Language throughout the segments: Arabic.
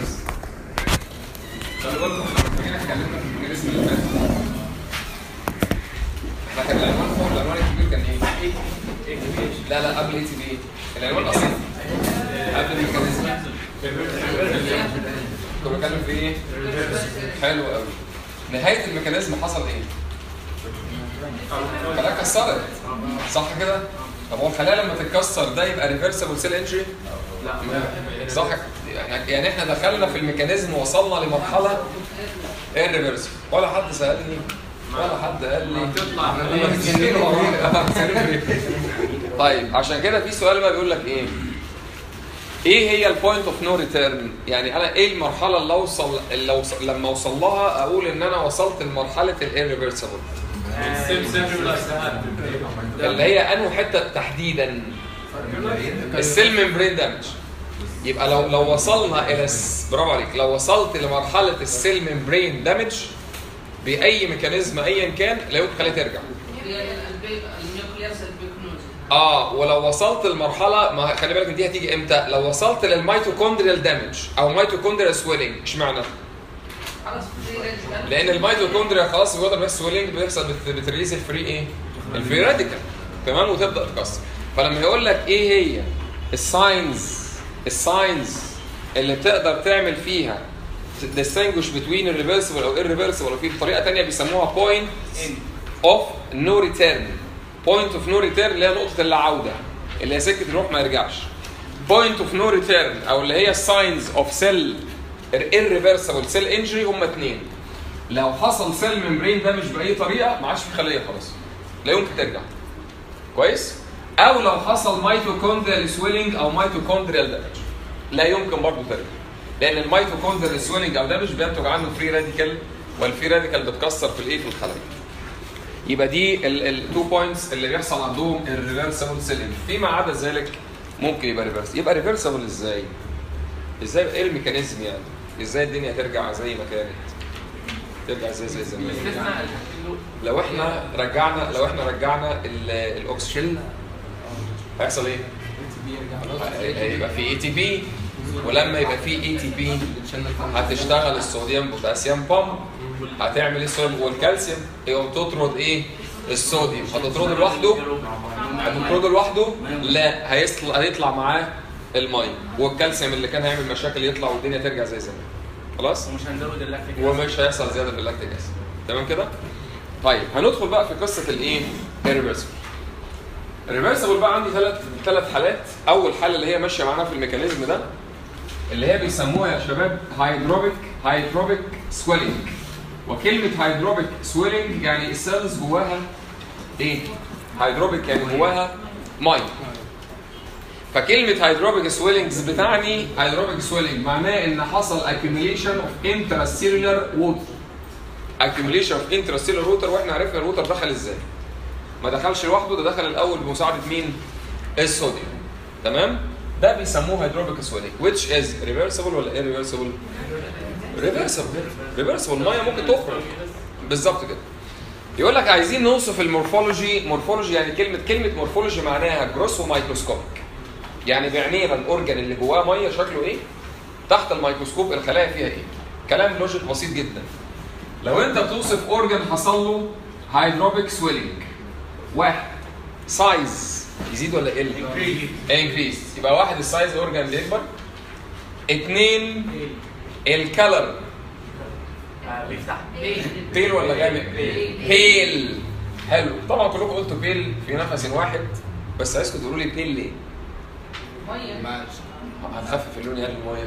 خلوا بالكم احنا اتكلمنا في الميكانيزم اللي فات. احنا كان العنوان فوق، العنوان الكبير كان ايه؟ لا قبل اي تي بي العنوان الاصلي قبل الميكانيزم كنا بنتكلم في ايه؟ حلو قوي. نهايه الميكانيزم حصل ايه؟ الخلايا اتكسرت صح كده؟ طب هو الخلايا لما تتكسر ده يبقى ريفرسبل سيل انجري؟ لا صح. يعني احنا دخلنا في الميكانيزم ووصلنا لمرحله الريفرسبل، ولا حد سالني ولا حد قال لي تطلع طيب عشان كده في سؤال بقى بيقول لك ايه هي البوينت اوف نو ريتيرن؟ يعني انا ايه المرحله اللي لما اوصل لها اقول ان انا وصلت لمرحله الريفرسبل؟ اللي هي انه حته تحديدا السيل ممبرين دامج. يبقى لو وصلنا الى برافو عليك، لو وصلت لمرحله السيل ممبرين دامج باي ميكانيزم ايا كان لا يمكن خليها ترجع. ولو وصلت لمرحله، ما خلي بالك دي هتيجي امتى؟ لو وصلت للميتوكوندريال دامج او ميتوكوندريال سويلنج. اشمعنى؟ لان الميتوكوندريا خلاص بيوضع بس سويلنج بيحصل بتريليز الفري الفري راديكال تمام، وتبدا تكسر. فلما يقول لك ايه هي الساينز اللي بتقدر تعمل فيها distinguish between irreversible او irreversible، وفي طريقه ثانيه بيسموها point of no return. point of no return اللي هي نقطه اللا عوده، اللي هي سكه الروح ما يرجعش. point of no return او اللي هي signs of cell irreversible cell injury هم اثنين. لو حصل سيل ممبرين دامج باي طريقه ما عادش في خليه خلاص لا يمكن ترجع كويس، او لو حصل ميتوكوندريال سويلنج او ميتوكوندريال دامج لا يمكن برضه ترجع، لان الميتوكوندريال سويلنج او دامج بينتج عنه فري راديكال، والفري راديكال بتكسر في الخلايا. يبقى دي التو بوينتس اللي بيحصل عندهم الريفرسبل سيل انجري. فيما عدا ذلك ممكن يبقى ريفرس. يبقى ريفرسبل ازاي؟ ايه الميكانيزم يعني؟ ازاي الدنيا ترجع زي ما كانت؟ ترجع زي زمان. لو احنا رجعنا الاكسجين هيحصل ايه؟ هيبقى في اي تي بي، ولما يبقى في اي تي بي هتشتغل الصوديوم بوتاسيوم بامب، هتعمل ايه الصوديوم والكالسيوم؟ يقوم تطرد ايه؟ الصوديوم. هتطرده لوحده؟ لا، هيطلع معاه الميه والكالسيوم اللي كان هيعمل مشاكل يطلع والدنيا ترجع زي زمان. خلاص؟ ومش هنزود اللاكتيك اسيد، ومش هيحصل زياده في اللاكتيك اسيد. تمام كده؟ طيب هندخل بقى في قصه الريفرسبل. الريفرسبل بقى عندي ثلاث حالات. اول حاله اللي هي ماشيه معانا في الميكانيزم ده اللي هي بيسموها يا شباب هيدروبيك سويلنج. وكلمه هيدروبيك سويلنج يعني السيلز جواها ايه؟ هيدروبيك يعني جواها ميه. فكلمه هيدروبيك سويلنجز بتعني هيدروبيك سويلنج معناه ان حصل accumulation of intracellular water. accumulation of intracellular water، واحنا عرفنا الووتر دخل ازاي. ما دخلش لوحده، ده دخل الاول بمساعده مين؟ الصوديوم. تمام؟ ده بيسموه هيدروبيك سويلنج which is reversible ولا irreversible؟ reversible. الميه ممكن تخرج بالظبط كده. يقول لك عايزين نوصف المورفولوجي. يعني كلمه مورفولوجي معناها جروس ومايكروسكوبيك. يعني بعينينا الاورجن اللي جواه ميه شكله ايه؟ تحت الميكروسكوب الخلايا فيها ايه؟ كلام لوجيك بسيط جدا. لو انت بتوصف اورجن حصل له هيدروبيك سويلنج، واحد سايز يزيد ولا يقل؟ انكريز. يبقى واحد السايز اورجن بيكبر. اثنين الكلر بيفتح بيل ولا غامق؟ بيل. حلو. طبعا كلكم قلتوا بيل في نفس واحد، بس عايزكم تقولوا لي بيل ليه؟ ميه هنخفف اللون يعني الميه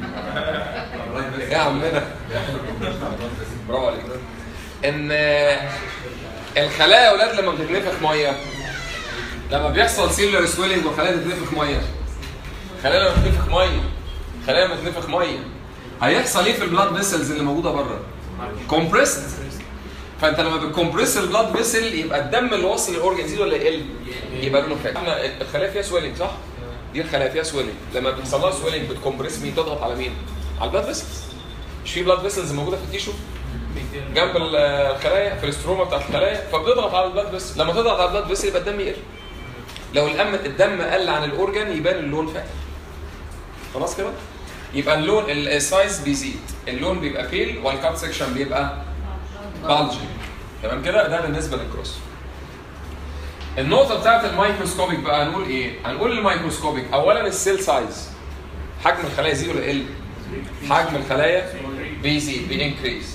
يا عمنا. برافو عليك. ان الخلايا يا اولاد لما بتتنفخ ميه، لما بيحصل سيلولار سويلنج والخلايا تتنفخ ميه، خلايا لما تتنفخ ميه هيحصل ايه في البلاد فيسلز اللي موجوده بره؟ كومبريست. فانت لما بتكمبريس البلاد فيسل يبقى الدم اللي واصل للاورجن يزيد ولا يقل؟ يبقى لونه فاتح. احنا الخلايا فيها سويلنج صح؟ دي الخلايا فيها سويلنج. لما بيحصل لها سويلنج بتكمبريس مين؟ تضغط على مين؟ على البلاد فيسلز. مش في بلاد فيسلز موجوده في التيشو جنب الخلايا في الاستروما بتاعت الخلايا، فبتضغط على البلاد فيسل. لما تضغط على البلاد فيسل يبقى الدم يقل. لو الدم قل عن الاورجن يبان اللون فاتح. خلاص كده؟ يبقى اللون السايز بيزيد، اللون بيبقى بيل والكات سكشن بيبقى بالجي. تمام كده؟ ده بالنسبه للكروس. النقطه بتاعت الميكروسكوبيك بقى هنقول ايه؟ هنقول الميكروسكوبيك اولا السيل سايز، حجم الخلايا يزيد ولا يقل؟ حجم الخلايا بيزيد بينكريز.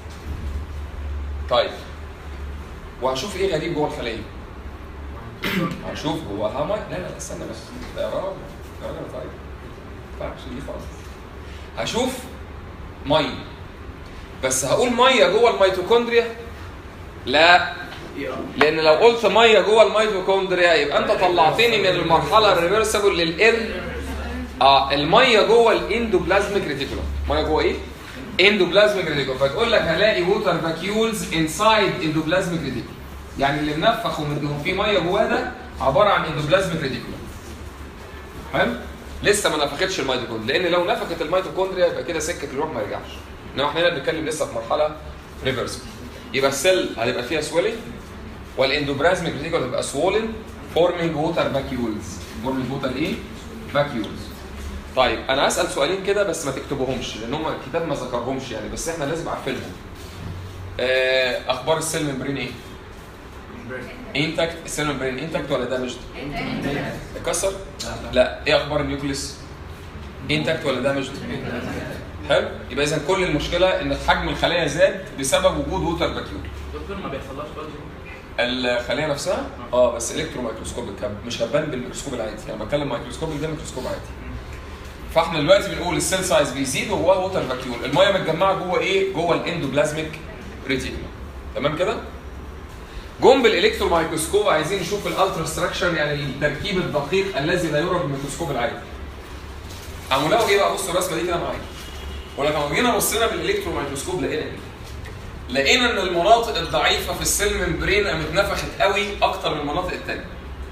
طيب وهشوف ايه غريب جوه الخليه؟ هشوف جواها ميه. لا استنى بس، ده يا راجل طيب ما ينفعش دي خالص. هشوف ميه، بس هقول ميه جوه الميتوكوندريا؟ لا، لان لو قلت ميه جوه الميتوكوندريا يبقى انت طلعتني من المرحله الريفرسبل الميه جوه الاندوبلازميك ريتيكولوم. ميه جوه ايه؟ اندوبلازميك ريتيكولوم. فتقول لك هلاقي ووتر فاكيولز انسايد اندوبلازميك ريتيكولوم، يعني اللي منفخ ومدهم فيه ميه جواه ده عباره عن اندوبلازميك ريتيكولوم. فاهم؟ لسه ما نفختش الميتوكوندريا، لان لو نفخت الميتوكوندريا يبقى كده سكه الروح ما يرجعش. انما احنا هنا بنتكلم لسه في مرحله ريفرسبل. يبقى السيل هتبقى فيها سويلنج، والاندوبلازميك ريتيكولوم هتبقى سوولن فورمينج ووتر فاكيولز. فورمينج ووتر ايه؟ فاكيولز. طيب انا هسال سؤالين كده بس ما تكتبوهمش لان هم الكتاب ما ذكرهمش يعني، بس احنا لازم عارفينهم. اخبار السيل ممبرين ايه؟ انتاكت. السيل ممبرين انتاكت ولا دامجد؟ اتكسر؟ لا. ايه اخبار النيوكليس؟ انتاكت ولا دامجد؟ حلو. يبقى اذا كل المشكله ان حجم الخلايا زاد بسبب وجود ووتر فاكيول. دكتور ما بيحصلهاش بلجنج؟ الخليه نفسها بس الكترو مايكروسكوبيك مش هتبان بالميكروسكوب العادي، يعني بتكلم مايكروسكوبيك ده ميكروسكوب عادي. فاحنا دلوقتي بنقول السيل سايز بيزيد وجواه ووتر فاكيول، الميه متجمعه جوه ايه؟ جوه الاندوبلازميك ريتيكولوم. تمام كده؟ جم بالالكترو مايكروسكوب عايزين نشوف الالترا ستراكشر، يعني التركيب الدقيق الذي لا يرى بالميكروسكوب العادي. قاموا لقوا ايه بقى؟ بصوا الرسمه دي كده معايا. ولما جينا بصينا بالالكترو مايكروسكوب لقينا ان المناطق الضعيفه في السيل ممبرين قامت نفخت قوي اكتر من المناطق الثانيه.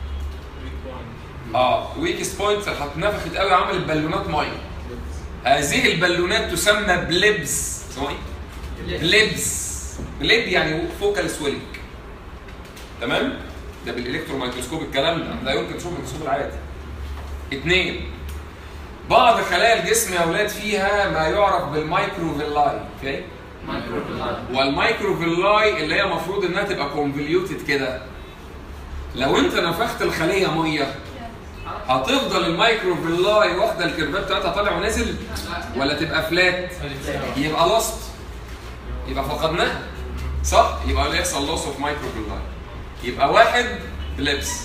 ويكست بوينت اتنفخت قوي، عملت بالونات ميه. هذه البالونات تسمى بليبز. اسمها ايه؟ بليبز. بليب يعني فوكال سويلنج. تمام؟ ده بالالكترو مايكروسكوب الكلام ده لا يمكن تشوفه بالميكروسكوب العادي. 2 بعض خلايا الجسم يا اولاد فيها ما يعرف بالمايكروفيلاي. اوكي؟ والمايكروفيلاي اللي هي المفروض انها تبقى كونفوليوتد كده. لو انت نفخت الخليه ميه هتفضل المايكروفيلاي واخده الكيرفات بتاعتها طالع ونازل ولا تبقى فلات؟ يبقى لوست، يبقى فقدناها. صح؟ يبقى اللي يحصل لوس اوف مايكروفيلاي. يبقى 1 بليبس،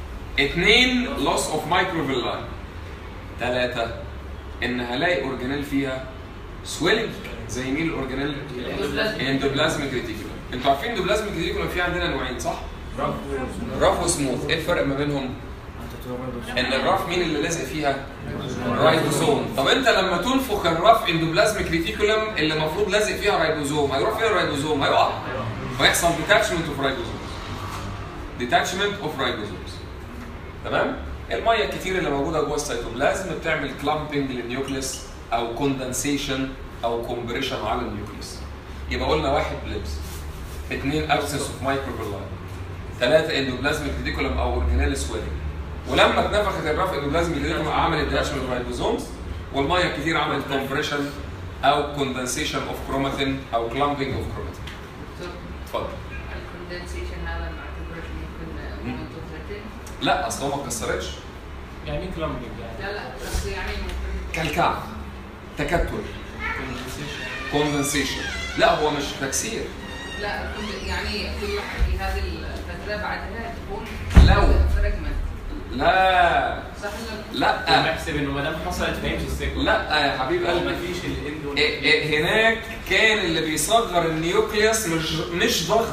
2 لوس اوف مايكروفيلاي، 3 ان هلاقي اورجانيل فيها سويلنج. زي مين الاورجانيل؟ اندوبلازميك ريتيكولوم. انتوا عارفين اندوبلازميك ريتيكولوم في عندنا نوعين صح؟ رف وسموث. ايه الفرق ما بينهم؟ ان الرف مين اللي لازق فيها؟ رايبوزوم. طب انت لما تنفخ الرف اندوبلازميك ريتيكولوم اللي المفروض لازق فيها رايبوزوم، هيروح فين الرايبوزوم؟ هيقع ويحصل ديتاتشمنت اوف رايبوزومز. ديتاتشمنت اوف رايبوزومز. تمام؟ الميه الكتير اللي موجوده جوه السيتوبلازم بتعمل كلامبنج للنيوكليس او كوندنسيشن او كومبريشن على النيوكليس. يبقى قلنا 1 بليبس، 2 ابسنس اوف مايكروفيلاي، 3 اندوبلازميك ريتيكولوم او اورجانيل سويلنج. ولما اتنفخت الرف اندوبلازميك ريتيكولوم عملت ديتاتشمنت اوف رايبوزومز، والميه الكتير عملت كومبريشن او كوندنسيشن اوف كروماتين او كلامبنج اوف كروماتين. اتفضل. الكوندنسيشن هذا مع الكومبريشن ممكن مومنت اوف لا اصل هو ما اتكسرتش. يعني ايه كلامبنج يعني؟ لا بس يعني كلكعه، تكتل، كوندنسيشن. لا هو مش تكسير. لا يعني في هذه الفتره بعدها تكون لو فرجمنت. لا صح لا بحسب انه ما دام حصلت فهمش السيكو. لا يا حبيب قلبي ما فيش الاندو. هناك كان اللي بيصغر النيوكليوس مش ضغط.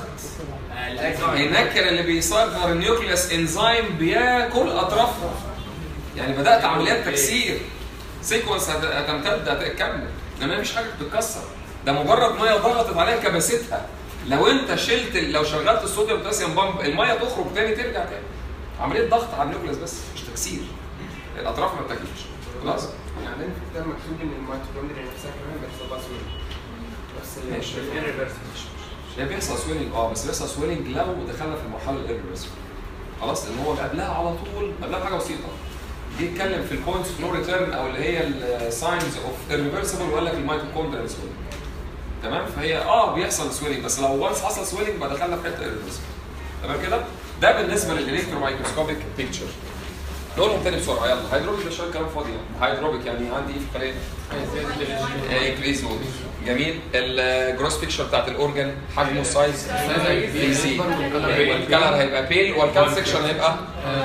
هناك كان اللي بيصغر النيوكليوس انزيم بياكل اطرافها. يعني بدات عمليات تكسير، سيكونس هتمتد هتكمل، انما مفيش حاجه بتتكسر. ده مجرد ميه ضغطت عليها كباستها. لو انت لو شغلت الصوديوم بوتاسيوم بامب الميه تخرج تاني ترجع تاني. عمليه ضغط على النيوكليوس بس مش تكسير. الاطراف ما بتاكلش. خلاص؟ يعني في الكتاب مكتوب ان الميتوكوندريا نفسها كمان بيحصل لها سويلنج. بس ماشي. الريفرس هي بيحصل سويلنج بس بيحصل سويلنج لو دخلنا في المرحله الريفرس. خلاص؟ لان هو قبلها على طول، قبلها بحاجه بسيطه. دي اتكلم في البوينتس اوف نو ريتيرن او اللي هي الساينز اوف irreversible وقال لك الميتوكوندريال سويلنج. تمام؟ فهي بيحصل سويلنج بس لو وانس حصل سويلنج بقى دخلنا في حته irreversible. تمام كده؟ ده بالنسبه للالكترو مايكروسكوبيك بيكتشر. نقولهم تاني بسرعه يلا. هيدروبيك ده شويه كلام فاضي يعني. هيدروبيك يعني عندي ايه في الخليه؟ انكريز وول. جميل. الجروس بيكتشر بتاعت الاورجن حجمه السايز بيزيد. والكلر هيبقى بيل والكال سكشن هيبقى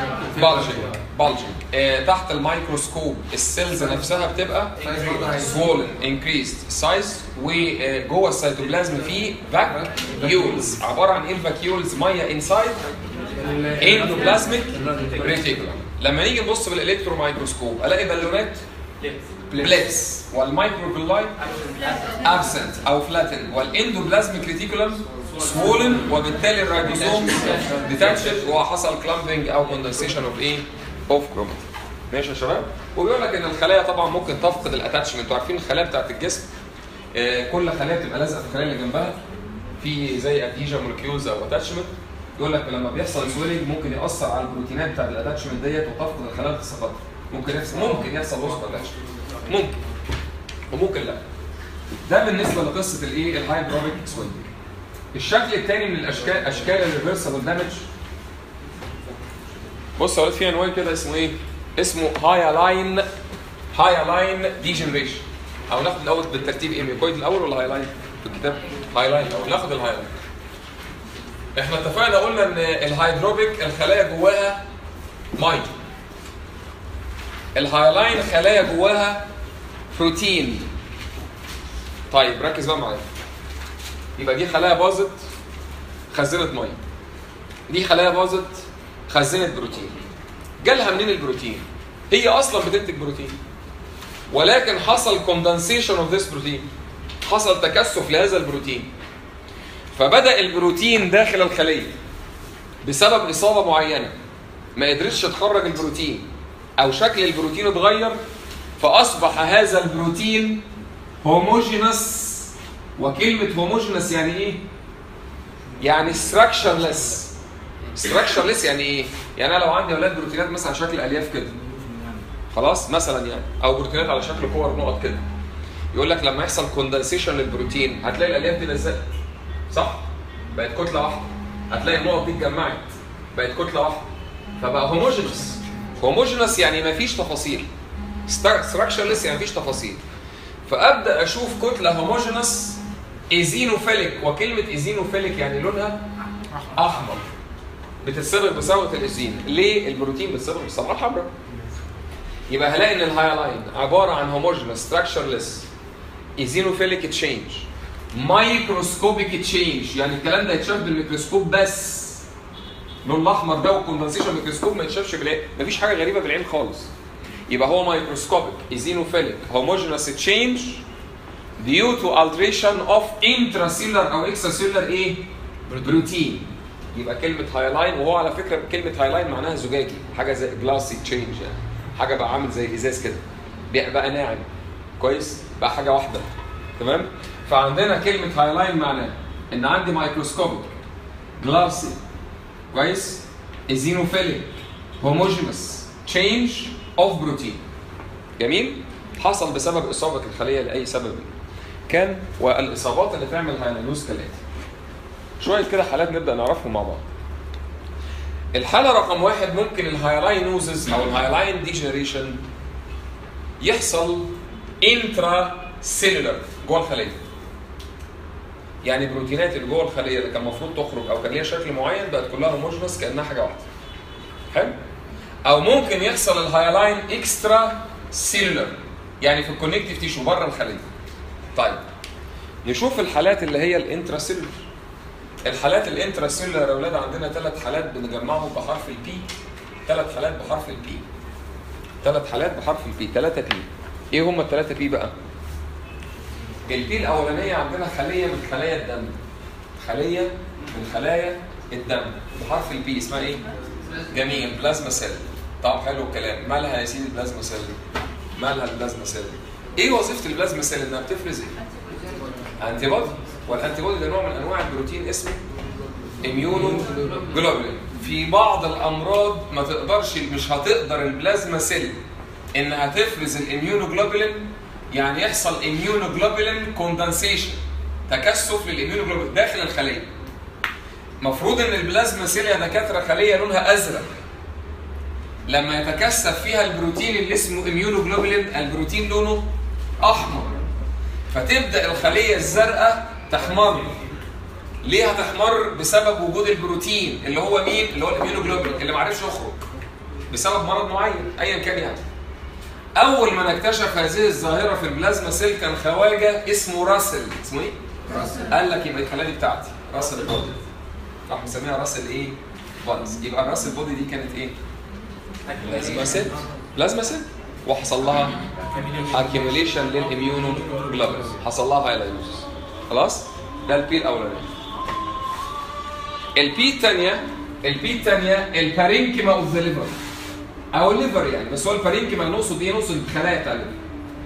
بالجنج. تحت الميكروسكوب السيلز نفسها بتبقى سوولن انكريزد سايز. وجوه السيتوبلازم فيه فاكيولز عباره عن ايه الفاكيولز؟ ميه انسايد اندوبلازميك ريتيكولم. لما نيجي نبص بالالكترو مايكروسكوب الاقي بالونات بليبس والمايكروفيلاي ابسنت او فلاتن والاندوبلازميك ريتيكولم سوولن وبالتالي الرايبوزوم ديتاتشد وحصل كلامبنج او كوندنسيشن اوف ايه؟ اوف كروماتين. ماشي يا شباب؟ وبيقول لك ان الخلايا طبعا ممكن تفقد الاتاتشمنت. انتوا عارفين الخلايا بتاعت الجسم كل خلايا بتبقى لازقه في الخلايا اللي جنبها في زي اديجا مولكيولز او اتاتشمنت. يقول لك لما بيحصل سويلنج ممكن ياثر على البروتينات بتاعت الاتاتشمنت ديت وتفقد الخلايا تسقط. ممكن يحصل لوس اتاتشمنت وممكن لا. ده بالنسبه لقصه الايه؟ الهايدروبيك سويلنج. الشكل الثاني من اشكال الريفرسبل دامج. بص يا ولاد في عنوان كده اسمه ايه؟ اسمه هايلاين ديجنريشن. او ناخد الاول بالترتيب ايه؟ ميكويد الاول ولا هايلاين؟ في الكتاب هايلاين الاول. ناخد الهايلاين. احنا اتفقنا قلنا ان الهيدروبيك الخلايا جواها ميه. الهايلاين خلايا جواها بروتين. طيب ركز بقى معايا. يبقى دي خلايا باظت خزنت ميه. دي خلايا باظت خزنت بروتين. جالها منين البروتين؟ هي اصلا بتنتج بروتين. ولكن حصل كوندنسيشن اوف ذس بروتين. حصل تكثف لهذا البروتين. فبدأ البروتين داخل الخلية بسبب إصابة معينة ما قدرتش تخرج البروتين أو شكل البروتين اتغير فأصبح هذا البروتين هوموجينس. وكلمة هوموجينس يعني إيه؟ يعني structureless. structureless يعني إيه؟ يعني أنا لو عندي أولاد بروتينات مثلا شكل ألياف كده خلاص مثلا يعني أو بروتينات على شكل كور نقط كده. يقول لك لما يحصل كوندنسيشن للبروتين هتلاقي الألياف دي لزقت صح؟ بقت كتلة واحدة. هتلاقي النقط دي اتجمعت بقت كتلة واحدة. فبقى هوموجينس. هوموجينس يعني مفيش تفاصيل. structureless يعني مفيش تفاصيل. فأبدأ أشوف كتلة هوموجينس ايزينوفيليك. وكلمة ايزينوفيليك يعني لونها أحمر. بتتصبغ بصبغة الإيزين. ليه؟ البروتين بتصبغ بالصبغة الحمراء. يبقى هلاقي إن الهايلاين عبارة عن هوموجينس structureless ايزينوفيليك تشينج مايكروسكوبيك تشينج. يعني الكلام ده يتشاف بالميكروسكوب بس. اللون الاحمر ده والكوندنسيشن ميكروسكوب ما يتشافش بالعين. مفيش حاجه غريبه بالعين خالص. يبقى هو مايكروسكوبيك ايزينوفيليك هوموجينس تشينج due to alteration of intracellular او extracellular ايه؟ بروتين. يبقى كلمه هايلاين. وهو على فكره كلمه هايلاين معناها زجاجي. حاجه زي جلاسي تشينج يعني. حاجه بقى عامل زي ازاز كده. بقى ناعم. كويس؟ بقى حاجه واحده. تمام؟ فعندنا كلمة هايلاين معناها إن عندي مايكروسكوبيك جلاسي كويس ايزينوفيليك هوموجينس تشينج اوف بروتين. جميل؟ حصل بسبب إصابة الخلية لأي سبب كان. والإصابات اللي تعمل هايلاينوز كالآتي. شوية كده حالات نبدأ نعرفهم مع بعض. الحالة رقم 1 ممكن الهايلاينوزز أو الهايلاين ديجنريشن يحصل انترا سيلولر جوه الخلية. يعني البروتينات اللي جوه الخليه اللي كان المفروض تخرج او كان ليها شكل معين بقت كلها هوموجينس كانها حاجه واحده. حلو؟ او ممكن يحصل الهايلاين اكسترا سيلولر يعني في الكونكتيف تيشو بره الخليه. طيب نشوف الحالات اللي هي الانترا سيلولر. الحالات الانترا سيلولر يا اولاد عندنا 3 حالات بنجمعهم بحرف البي. 3 حالات بحرف البي. 3 حالات بحرف البي. 3 بي. ايه هم ال3 بي بقى؟ البي الاولانيه عندنا خليه من خلايا الدم. خليه من خلايا الدم بحرف البي اسمها ايه؟ جميل. بلازما سيل. طب حلو الكلام. مالها يا سيدي البلازما سيل؟ مالها البلازما سيل؟ ايه وظيفه البلازما سيل؟ انها بتفرز ايه؟ انتي بودي. والانتي بودي ده نوع من انواع البروتين اسمه اميونو جلوبولين. في بعض الامراض ما تقدرش، مش هتقدر البلازما سيل انها تفرز الاميونوجلوبولين، يعني يحصل اميونوجلوبولين كوندنسيشن، تكثف للاميونوجلوبولين داخل الخليه. مفروض ان البلازما سيل يا دكاتره خليه لونها ازرق، لما يتكثف فيها البروتين اللي اسمه اميونوجلوبولين البروتين لونه احمر، فتبدا الخليه الزرقاء تحمر. ليه هتحمر؟ بسبب وجود البروتين اللي هو مين؟ اللي هو الاميونوجلوبولين اللي ما عرفش يخرج بسبب مرض معين ايا كان. يعني اول ما نكتشف هذه الظاهره في البلازما سيل كان خواجه اسمه راسل. اسمه ايه؟ راسل. قال لك يبقى الخلايا دي بتاعتي راسل بودي، راح مسميها راسل ايه؟ بوديز. يبقى الراسل بودي دي كانت ايه؟ بلازما سيل. بلازما سيل وحصل لها اكيوميليشن للاميونوجلوبولين، حصل لها هايلاينوزس. خلاص؟ ده البي الاولاني. البي الثانيه البارينكيما اوف ذا ليفر او الليفر يعني، بس هو البارينكيما نقصد ايه؟ نقصد الخلايا بتاع الليفر،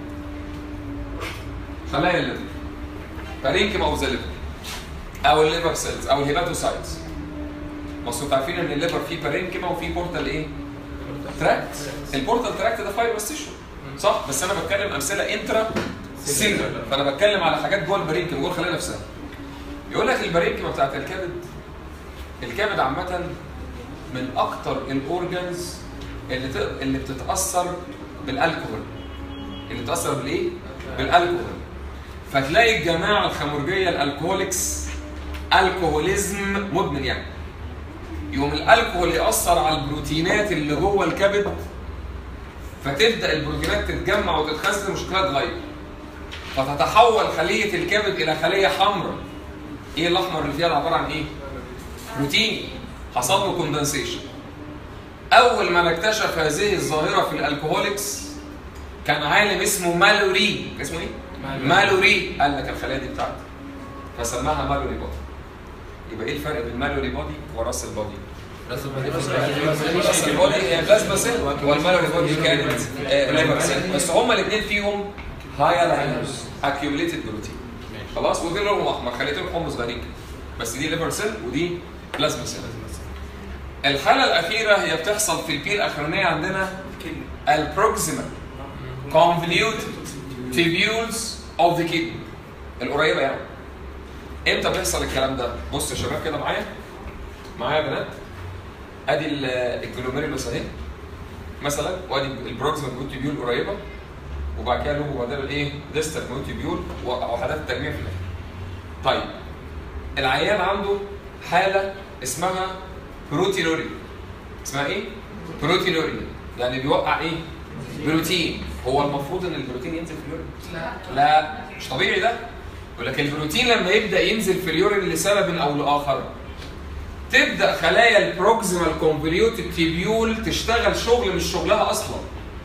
خلايا الليفر، بارينكيما اوف ذا ليفر او الليفر سيلز او الهيباتوسايتس. بس انتوا عارفين ان الليفر فيه بارينكيما وفيه بورتال ايه؟ تراكت. البورتال تراكت ده فايبرس تيشو صح؟ بس انا بتكلم امثله انترا سيلر، فانا بتكلم على حاجات جوه البارينكيما جوه الخلايا نفسها. يقول لك البارينكيما بتاعت الكبد عامه من اكتر الاورجنز اللي بتتاثر بالالكوهول. اللي بتتاثر بالايه؟ بالالكوهول. فتلاقي الجماعه الخمرجيه الالكوهوليكس الكوهوليزم مدمن يعني. يوم الالكوهول ياثر على البروتينات اللي جوه الكبد، فتبدا البروتينات تتجمع وتتخزن وشكلها يتغير، فتتحول خليه الكبد الى خليه حمراء. ايه الاحمر اللي فيها؟ عباره عن ايه؟ بروتين حصل له كوندنسيشن. اول ما نكتشف هذه الظاهره في الالكوهوليكس كان عالم اسمه مالوري. اسمه ايه؟ مالوري. قال لك الخلايا دي بتاعتي، فسماها مالوري بودي. يبقى ايه الفرق بين مالوري بودي وراسل بودي؟ راسل بودي هي بلازما سيل والمالوري بودي كانت ليفر سيل، بس هما الاثنين فيهم هايلاينوز اكيوميليتد بروتين. خلاص؟ ودي لونهم احمر، خليتهم حمص صغيرين كده، بس دي ليفر سيل ودي بلازما سيل. الحاله الاخيره هي بتحصل في البي الاخرانيه عندنا البروكسيمال كونفوليوتد تيبيولز اوف ذا كيدني القريبه يعني. امتى بيحصل الكلام ده؟ بص يا شباب كده معايا يا بنات. ادي الجلوميرولوس اهي مثلا، وادي البروكسيمال تيبيول قريبه، وبعد كده له وبعدين الايه؟ ديستال تيبيول وحدات التجميع في الاخر. طيب العيان عنده حاله اسمها بروتينوريا. اسمها ايه؟ بروتينوريا، يعني بيوقع ايه؟ بروتين. هو المفروض ان البروتين ينزل في اليورين؟ لا مش طبيعي ده. يقول لك البروتين لما يبدا ينزل في اليورين لسبب او لاخر، تبدا خلايا البروكسيمال كونفوليوتد تيبيول تشتغل شغل مش شغلها اصلا.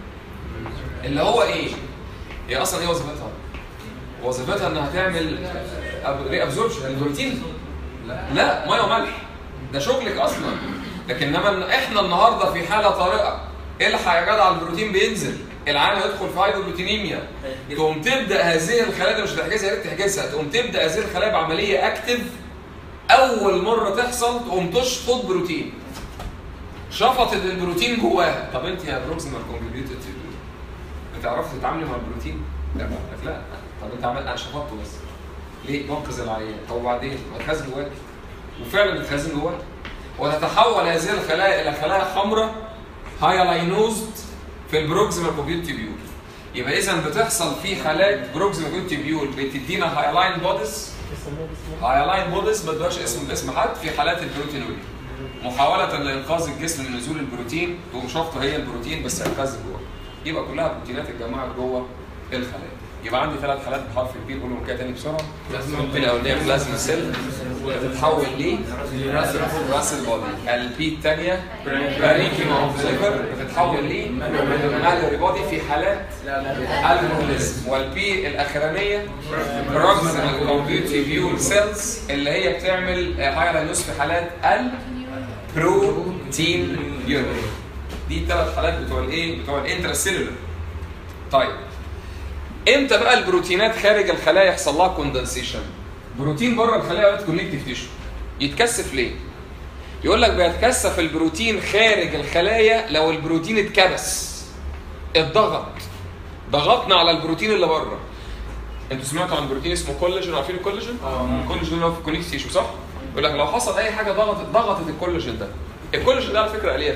اللي هو ايه؟ هي اصلا ايه وظيفتها؟ وظيفتها انها تعمل ري ابزوربشن البروتين. لا ميه وملح، ده شغلك اصلا. لكن انما احنا النهارده في حاله طارئه، الحق يا جدع البروتين بينزل، العيان هيدخل في هايبوبروتينيميا، تقوم تبدا هذه الخلايا دي مش هتحجزها، يا ريت تحجزها، تقوم تبدا هذه الخلايا بعمليه اكتف. اول مره تحصل تقوم تشفط بروتين، شفطت البروتين جواها. طب انت يا بروكسيمال كونفوليوتد بتعرفي تتعاملي مع البروتين؟ لا. طب انت عملت انا شفطته بس ليه؟ منقذ العيان. طب وبعدين؟ ما تخزن جواك، وفعلا بتخزن جواك، وتتحول هذه الخلايا الى خلايا حمراء هايلاينوزد في البروكسيمال كونفوليوتد تيبيول. يبقى اذا بتحصل في خلايا بروكسيمال كونفوليوتد تيبيول بتدينا هايلاين بوديز. هايلاين بوديز ما تدوش اسم حد في حالات البروتينوريا، محاوله لانقاذ الجسم من نزول البروتين، تقوم شفطه هي البروتين بس هتخزن جوه. يبقى كلها بروتينات اتجمعت جوه الخلايا. يبقى عندي 3 حالات بحرف البي. نقولهم كده تاني بسرعه. الاولانيه بلازما سيل بتتحول راسل بودي. البي الثانيه بارينكيما اوف ليفر بتتحول مالوري بودي في حالات الكوهوليزم. والبي الاخرانيه بروكسيمال كونفوليوتد تيبيول سيلز اللي هي بتعمل هايلاينوز في حالات البروتين يورين. دي 3 حالات بتوع الايه؟ بتوع الانتراسيلولر. طيب امتى بقى البروتينات خارج الخلايا يحصل لها كوندنسيشن؟ بروتين بره الخلايا بقت كونكتيف تيشو، يتكثف ليه؟ يقول لك بيتكثف البروتين خارج الخلايا لو البروتين اتكبس، اتضغط، ضغطنا على البروتين اللي بره. انتوا سمعتوا عن بروتين اسمه كولاجين؟ عارفين الكولاجين؟ الكولاجين اللي هو في الكونكتيف تيشو صح؟ يقول لك لو حصل اي حاجه ضغطت الكولاجين ده. الكولاجين ده على فكره الياف،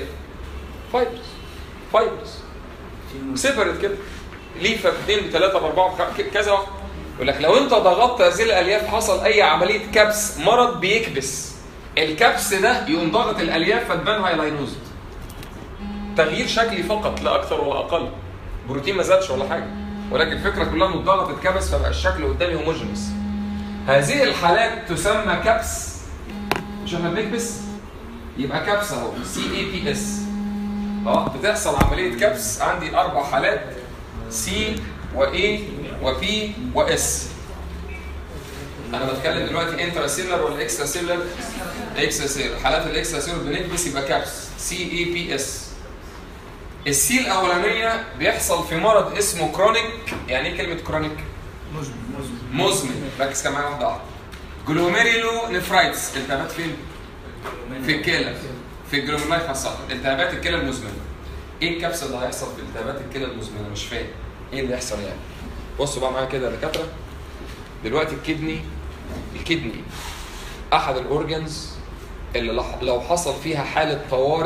فايبرز سيبرت كده، ليفه 2 3 4 كذا واحد. يقول لك لو انت ضغطت هذه الالياف حصل اي عمليه كبس، مرض بيكبس الكبس ده يقوم ضغط الالياف فتبان هايلاينوزد. تغيير شكلي فقط لا اكثر ولا اقل، بروتين ما زادش ولا حاجه، ولكن الفكره كلها انه اتضغط اتكبس فبقى الشكل قدامي هوموجينس. هذه الحالات تسمى كبس. مش احنا بنكبس؟ يبقى كبس اهو CAPS. بتحصل عمليه كبس. عندي 4 حالات C وA وP وS. انا بتكلم دلوقتي انترا سيلر ولا اكسترا سيلر؟ اكسترا سيلر. حالات الاكسترا سيلر بنكبس يبقى كبس CAPS. السي الاولانيه بيحصل في مرض اسمه كرونيك. يعني ايه كلمه كرونيك؟ مزمن. ركز كده معايا واحده واحده. جلوميريلو نفرايتس. التهابات فين؟ في الكلى، في الجلوميرولاي خاصه، التهابات الكلى المزمنه. ايه الكبس اللي هيحصل في التهابات الكلى المزمنه؟ مش فاهم ايه اللي يحصل يعني. بصوا بقى معايا كده يا دكاتره. دلوقتي الكدني احد الاورجنز اللي لو حصل فيها حاله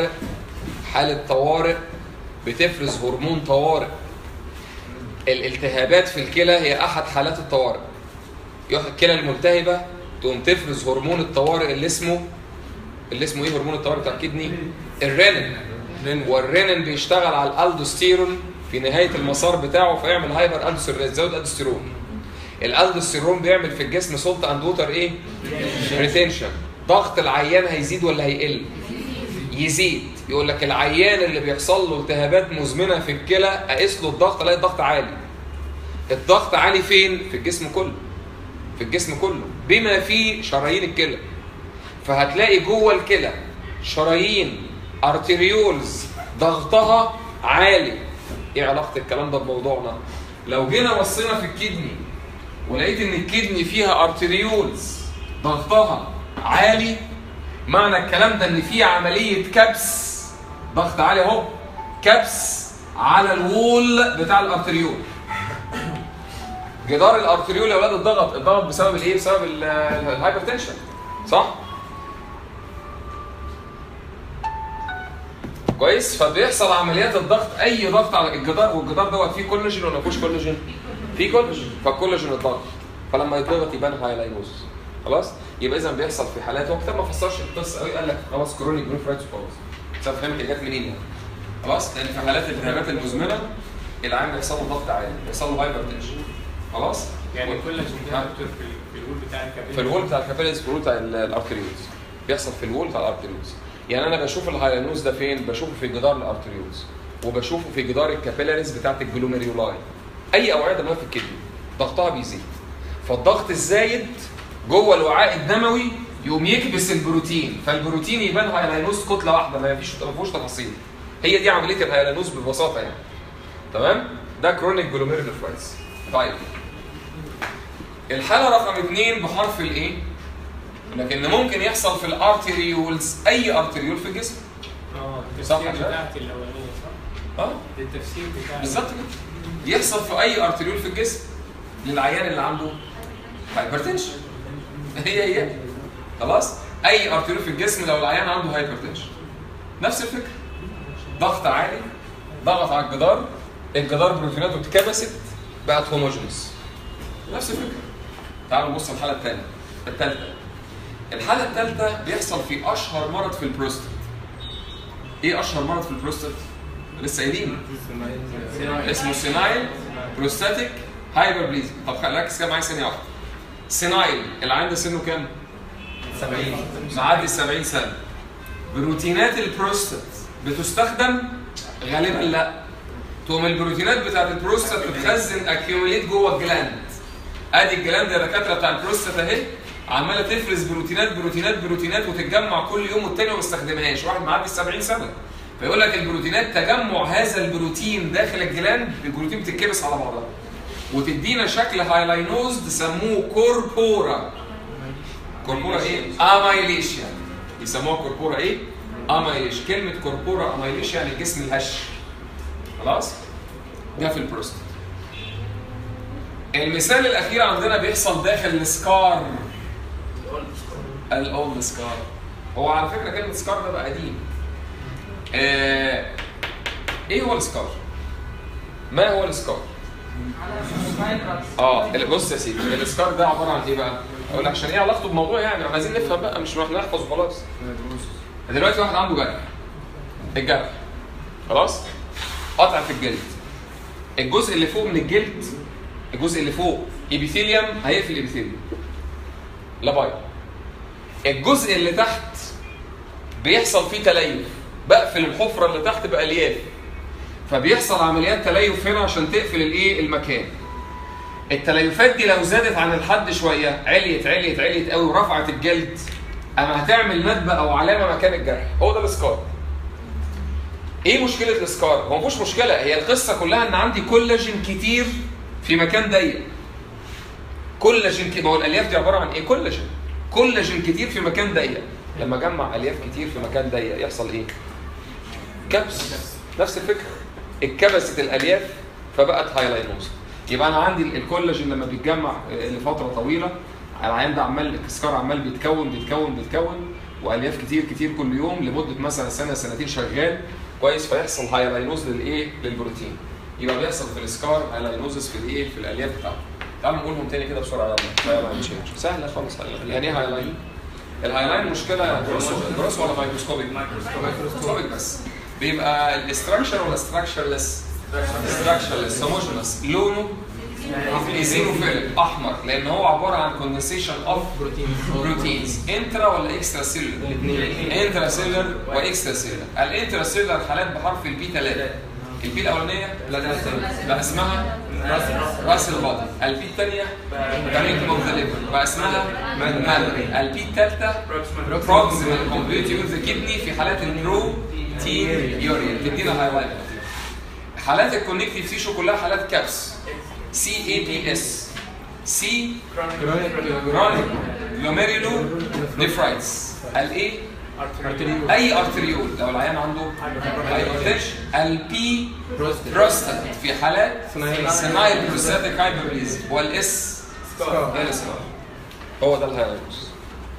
طوارئ بتفرز هرمون طوارئ. الالتهابات في الكلى هي احد حالات الطوارئ. الكلى الملتهبه تقوم تفرز هرمون الطوارئ اللي اسمه ايه هرمون الطوارئ بتاع الكدني؟ الرينين. والرينين بيشتغل على الالدوستيرون في نهايه المسار بتاعه فيعمل هايبر الدوستيرون، يزود الالدوستيرون. الالدوستيرون بيعمل في الجسم سولت اند ووتر ايه؟ ريتنشن. ضغط العيان هيزيد ولا هيقل؟ يزيد. يقول لك العيان اللي بيحصل له التهابات مزمنه في الكلى اقيس له الضغط الاقي الضغط عالي. الضغط عالي فين؟ في الجسم كله، بما فيه شرايين الكلى. فهتلاقي جوه الكلى شرايين ارتريولز ضغطها عالي. ايه علاقه الكلام ده بموضوعنا؟ لو جينا بصينا في الكدني ولقيت ان الكدني فيها ارتريولز ضغطها عالي، معنى الكلام ده ان في عمليه كبس. ضغط عالي اهو، كبس على الوول بتاع الارتريول. جدار الارتريول يا اولاد الضغط بسبب الايه؟ بسبب الهايبرتنشن صح؟ كويس. فبيحصل عمليات الضغط، اي ضغط على الجدار، والجدار دوت فيه كولاجين ولا ما فيهوش كولاجين؟ فيه كولاجين، فالكولاجين الضغط، فلما يتضغط يبان هايلاينوز. خلاص؟ يبقى اذا بيحصل في حالات، هو كتاب ما فسرش القصه قوي، قال لك خلاص كرونيك نفرايتس وخلاص. بس فهمت جت منين يعني؟ خلاص؟ لان في حالات الالتهابات المزمنه العيان بيحصل له ضغط عالي، بيحصل له هايبرتنشن. خلاص؟ يعني الكولاجين ده في الوول بتاع الكابيلز، في الوول بتاع الكابيلز، في الوول بتاع الارتريولز. بيحصل في الوول بتاع الارتريولز. يعني انا بشوف الهايلاينوز ده فين؟ بشوفه في جدار الارتريولز، وبشوفه في جدار الكابيلاريز بتاعت الجلوميرولاي. اي اوعيه دمويه في الكدني ضغطها بيزيد. فالضغط الزايد جوه الوعاء الدموي يقوم يكبس البروتين، فالبروتين يبان هايلاينوز كتله واحده ما فيهوش تفاصيل. هي دي عمليه الهايلاينوز ببساطه يعني. تمام؟ ده كرونيك جلوميرولونيفرايتس. طيب الحاله رقم 2 بحرف الايه؟ لكن ممكن يحصل في الارتريولز، اي ارتريول في الجسم. التفسير بتاعت الاولانيه صح؟ التفسير بتاع بالظبط كده. يحصل في اي ارتريول في الجسم للعيان اللي عنده هايبرتنشن. هي خلاص؟ اي ارتريول في الجسم لو العيان عنده هايبرتنشن. نفس الفكره. ضغط عالي، ضغط على الجدار بروتيناته اتكبست بقت هوموجينس. نفس الفكره. تعالوا نبص الحاله الثالثه. الحاله الثالثه بيحصل في اشهر مرض في البروستات. ايه اشهر مرض في البروستات؟ لسه قايلين اسمه سينايل بروستاتيك هايبربليزيا. طب ركز كده معايا ثانيه واحده. سينايل العيان ده سنه كام؟ 70. معدي 70 سنه. بروتينات البروستات بتستخدم؟ غالبا لا. تقوم البروتينات بتاعت البروستات بتخزن اكيوميليت جوه الجلاند. ادي الجلاند يا دكاتره بتاع البروستات اهي عماله تفرز بروتينات وتتجمع كل يوم والتاني وما بيستخدمهاش. واحد معدي 70 سنه. فيقول لك البروتينات تجمع هذا البروتين داخل الجلاند، البروتين بتتكبس على بعضها وتدينا شكل هايلاينوز سموه كوربورا. كوربورا ايه؟ امايليشيا. يسموها كوربورا ايه؟ امايليش. كلمه كوربورا امايليش يعني الجسم الهش. خلاص؟ ده في البروستات. المثال الاخير عندنا بيحصل داخل السكار. الاولد سكار. هو على فكره كلمه سكار ده بقى قديم. ايه هو السكار؟ ما هو السكار؟ بص يا سيدي، السكار ده عباره عن ايه بقى؟ اقول لك عشان ايه علاقته بموضوع، يعني احنا عايزين نفهم بقى، مش نروح نحفظ وخلاص. دلوقتي واحد عنده جرح. الجرح خلاص؟ قطع في الجلد. الجزء اللي فوق من الجلد، الجزء اللي فوق ايبيثيليوم هيقفل ايبيثيليوم. لا باي. الجزء اللي تحت بيحصل فيه تليف، بقفل الحفره اللي تحت بالياف. فبيحصل عمليات تليف هنا عشان تقفل الايه؟ المكان. التليفات دي لو زادت عن الحد شويه، عليت قوي ورفعت الجلد، اما هتعمل ندبه او علامه مكان الجرح. هو ده السكار. ايه مشكله السكار؟ هو مفيش مشكله، هي القصه كلها ان عندي كولاجين كتير في مكان ضيق. كولاجين كتير، ما هو الالياف دي عباره عن ايه؟ كولاجين كتير في مكان ضيق. لما اجمع الياف كتير في مكان ضيق يحصل ايه؟ كبس. نفس الفكره، اتكبست الالياف فبقت هايلاينوز. يبقى انا عندي الكولاجين لما بيتجمع لفتره طويله، العيان ده عمال السكار عمال بيتكون والياف كتير كل يوم لمده مثلا سنه سنتين شغال كويس، فيحصل هايلاينوز للبروتين. يبقى بيحصل في السكار هايلاينوزس في في الالياف بتاعته. تعالوا نقولهم تاني كده بسرعه. يلا سهله خالص. يعني ايه هايلاين؟ الهايلاين مشكله جروس ولا مايكروسكوبيك؟ مايكروسكوبيك بس. بيبقى الاستراكشر ولا ستراكشرلس؟ ستراكشرلس هوموجينس. لونه ايزينوفيليك احمر، لان هو عباره عن كوندنسيشن اوف بروتينز. انترا ولا اكسترا سيلولر؟ الاثنين. انترا سيلولر واكسترا سيلولر. الانترا سيلولر حالات بحرف البي 3. البي الاولانيه بقى اسمها راس البادي. البي الثانيه كاريكتم اوف ذا ليفر بقى اسمها مالري. البي الثالثه بروكسيمال كومبليت يوز ذا كدني في حالات البروتين يوريا. تدينا هايلايت. حالات الكونكتيف تيشو كلها حالات كابس. CAPS. سي كرونيك جلوميرولو نيفرايتس. الايه؟ اي ارتريول لو العيان عنده هايبرتنشن. البي بروستات في حالات سينايل بروستاتيك هايبربليزيا. والاس الاسكار. هو ده الهايلاينوز.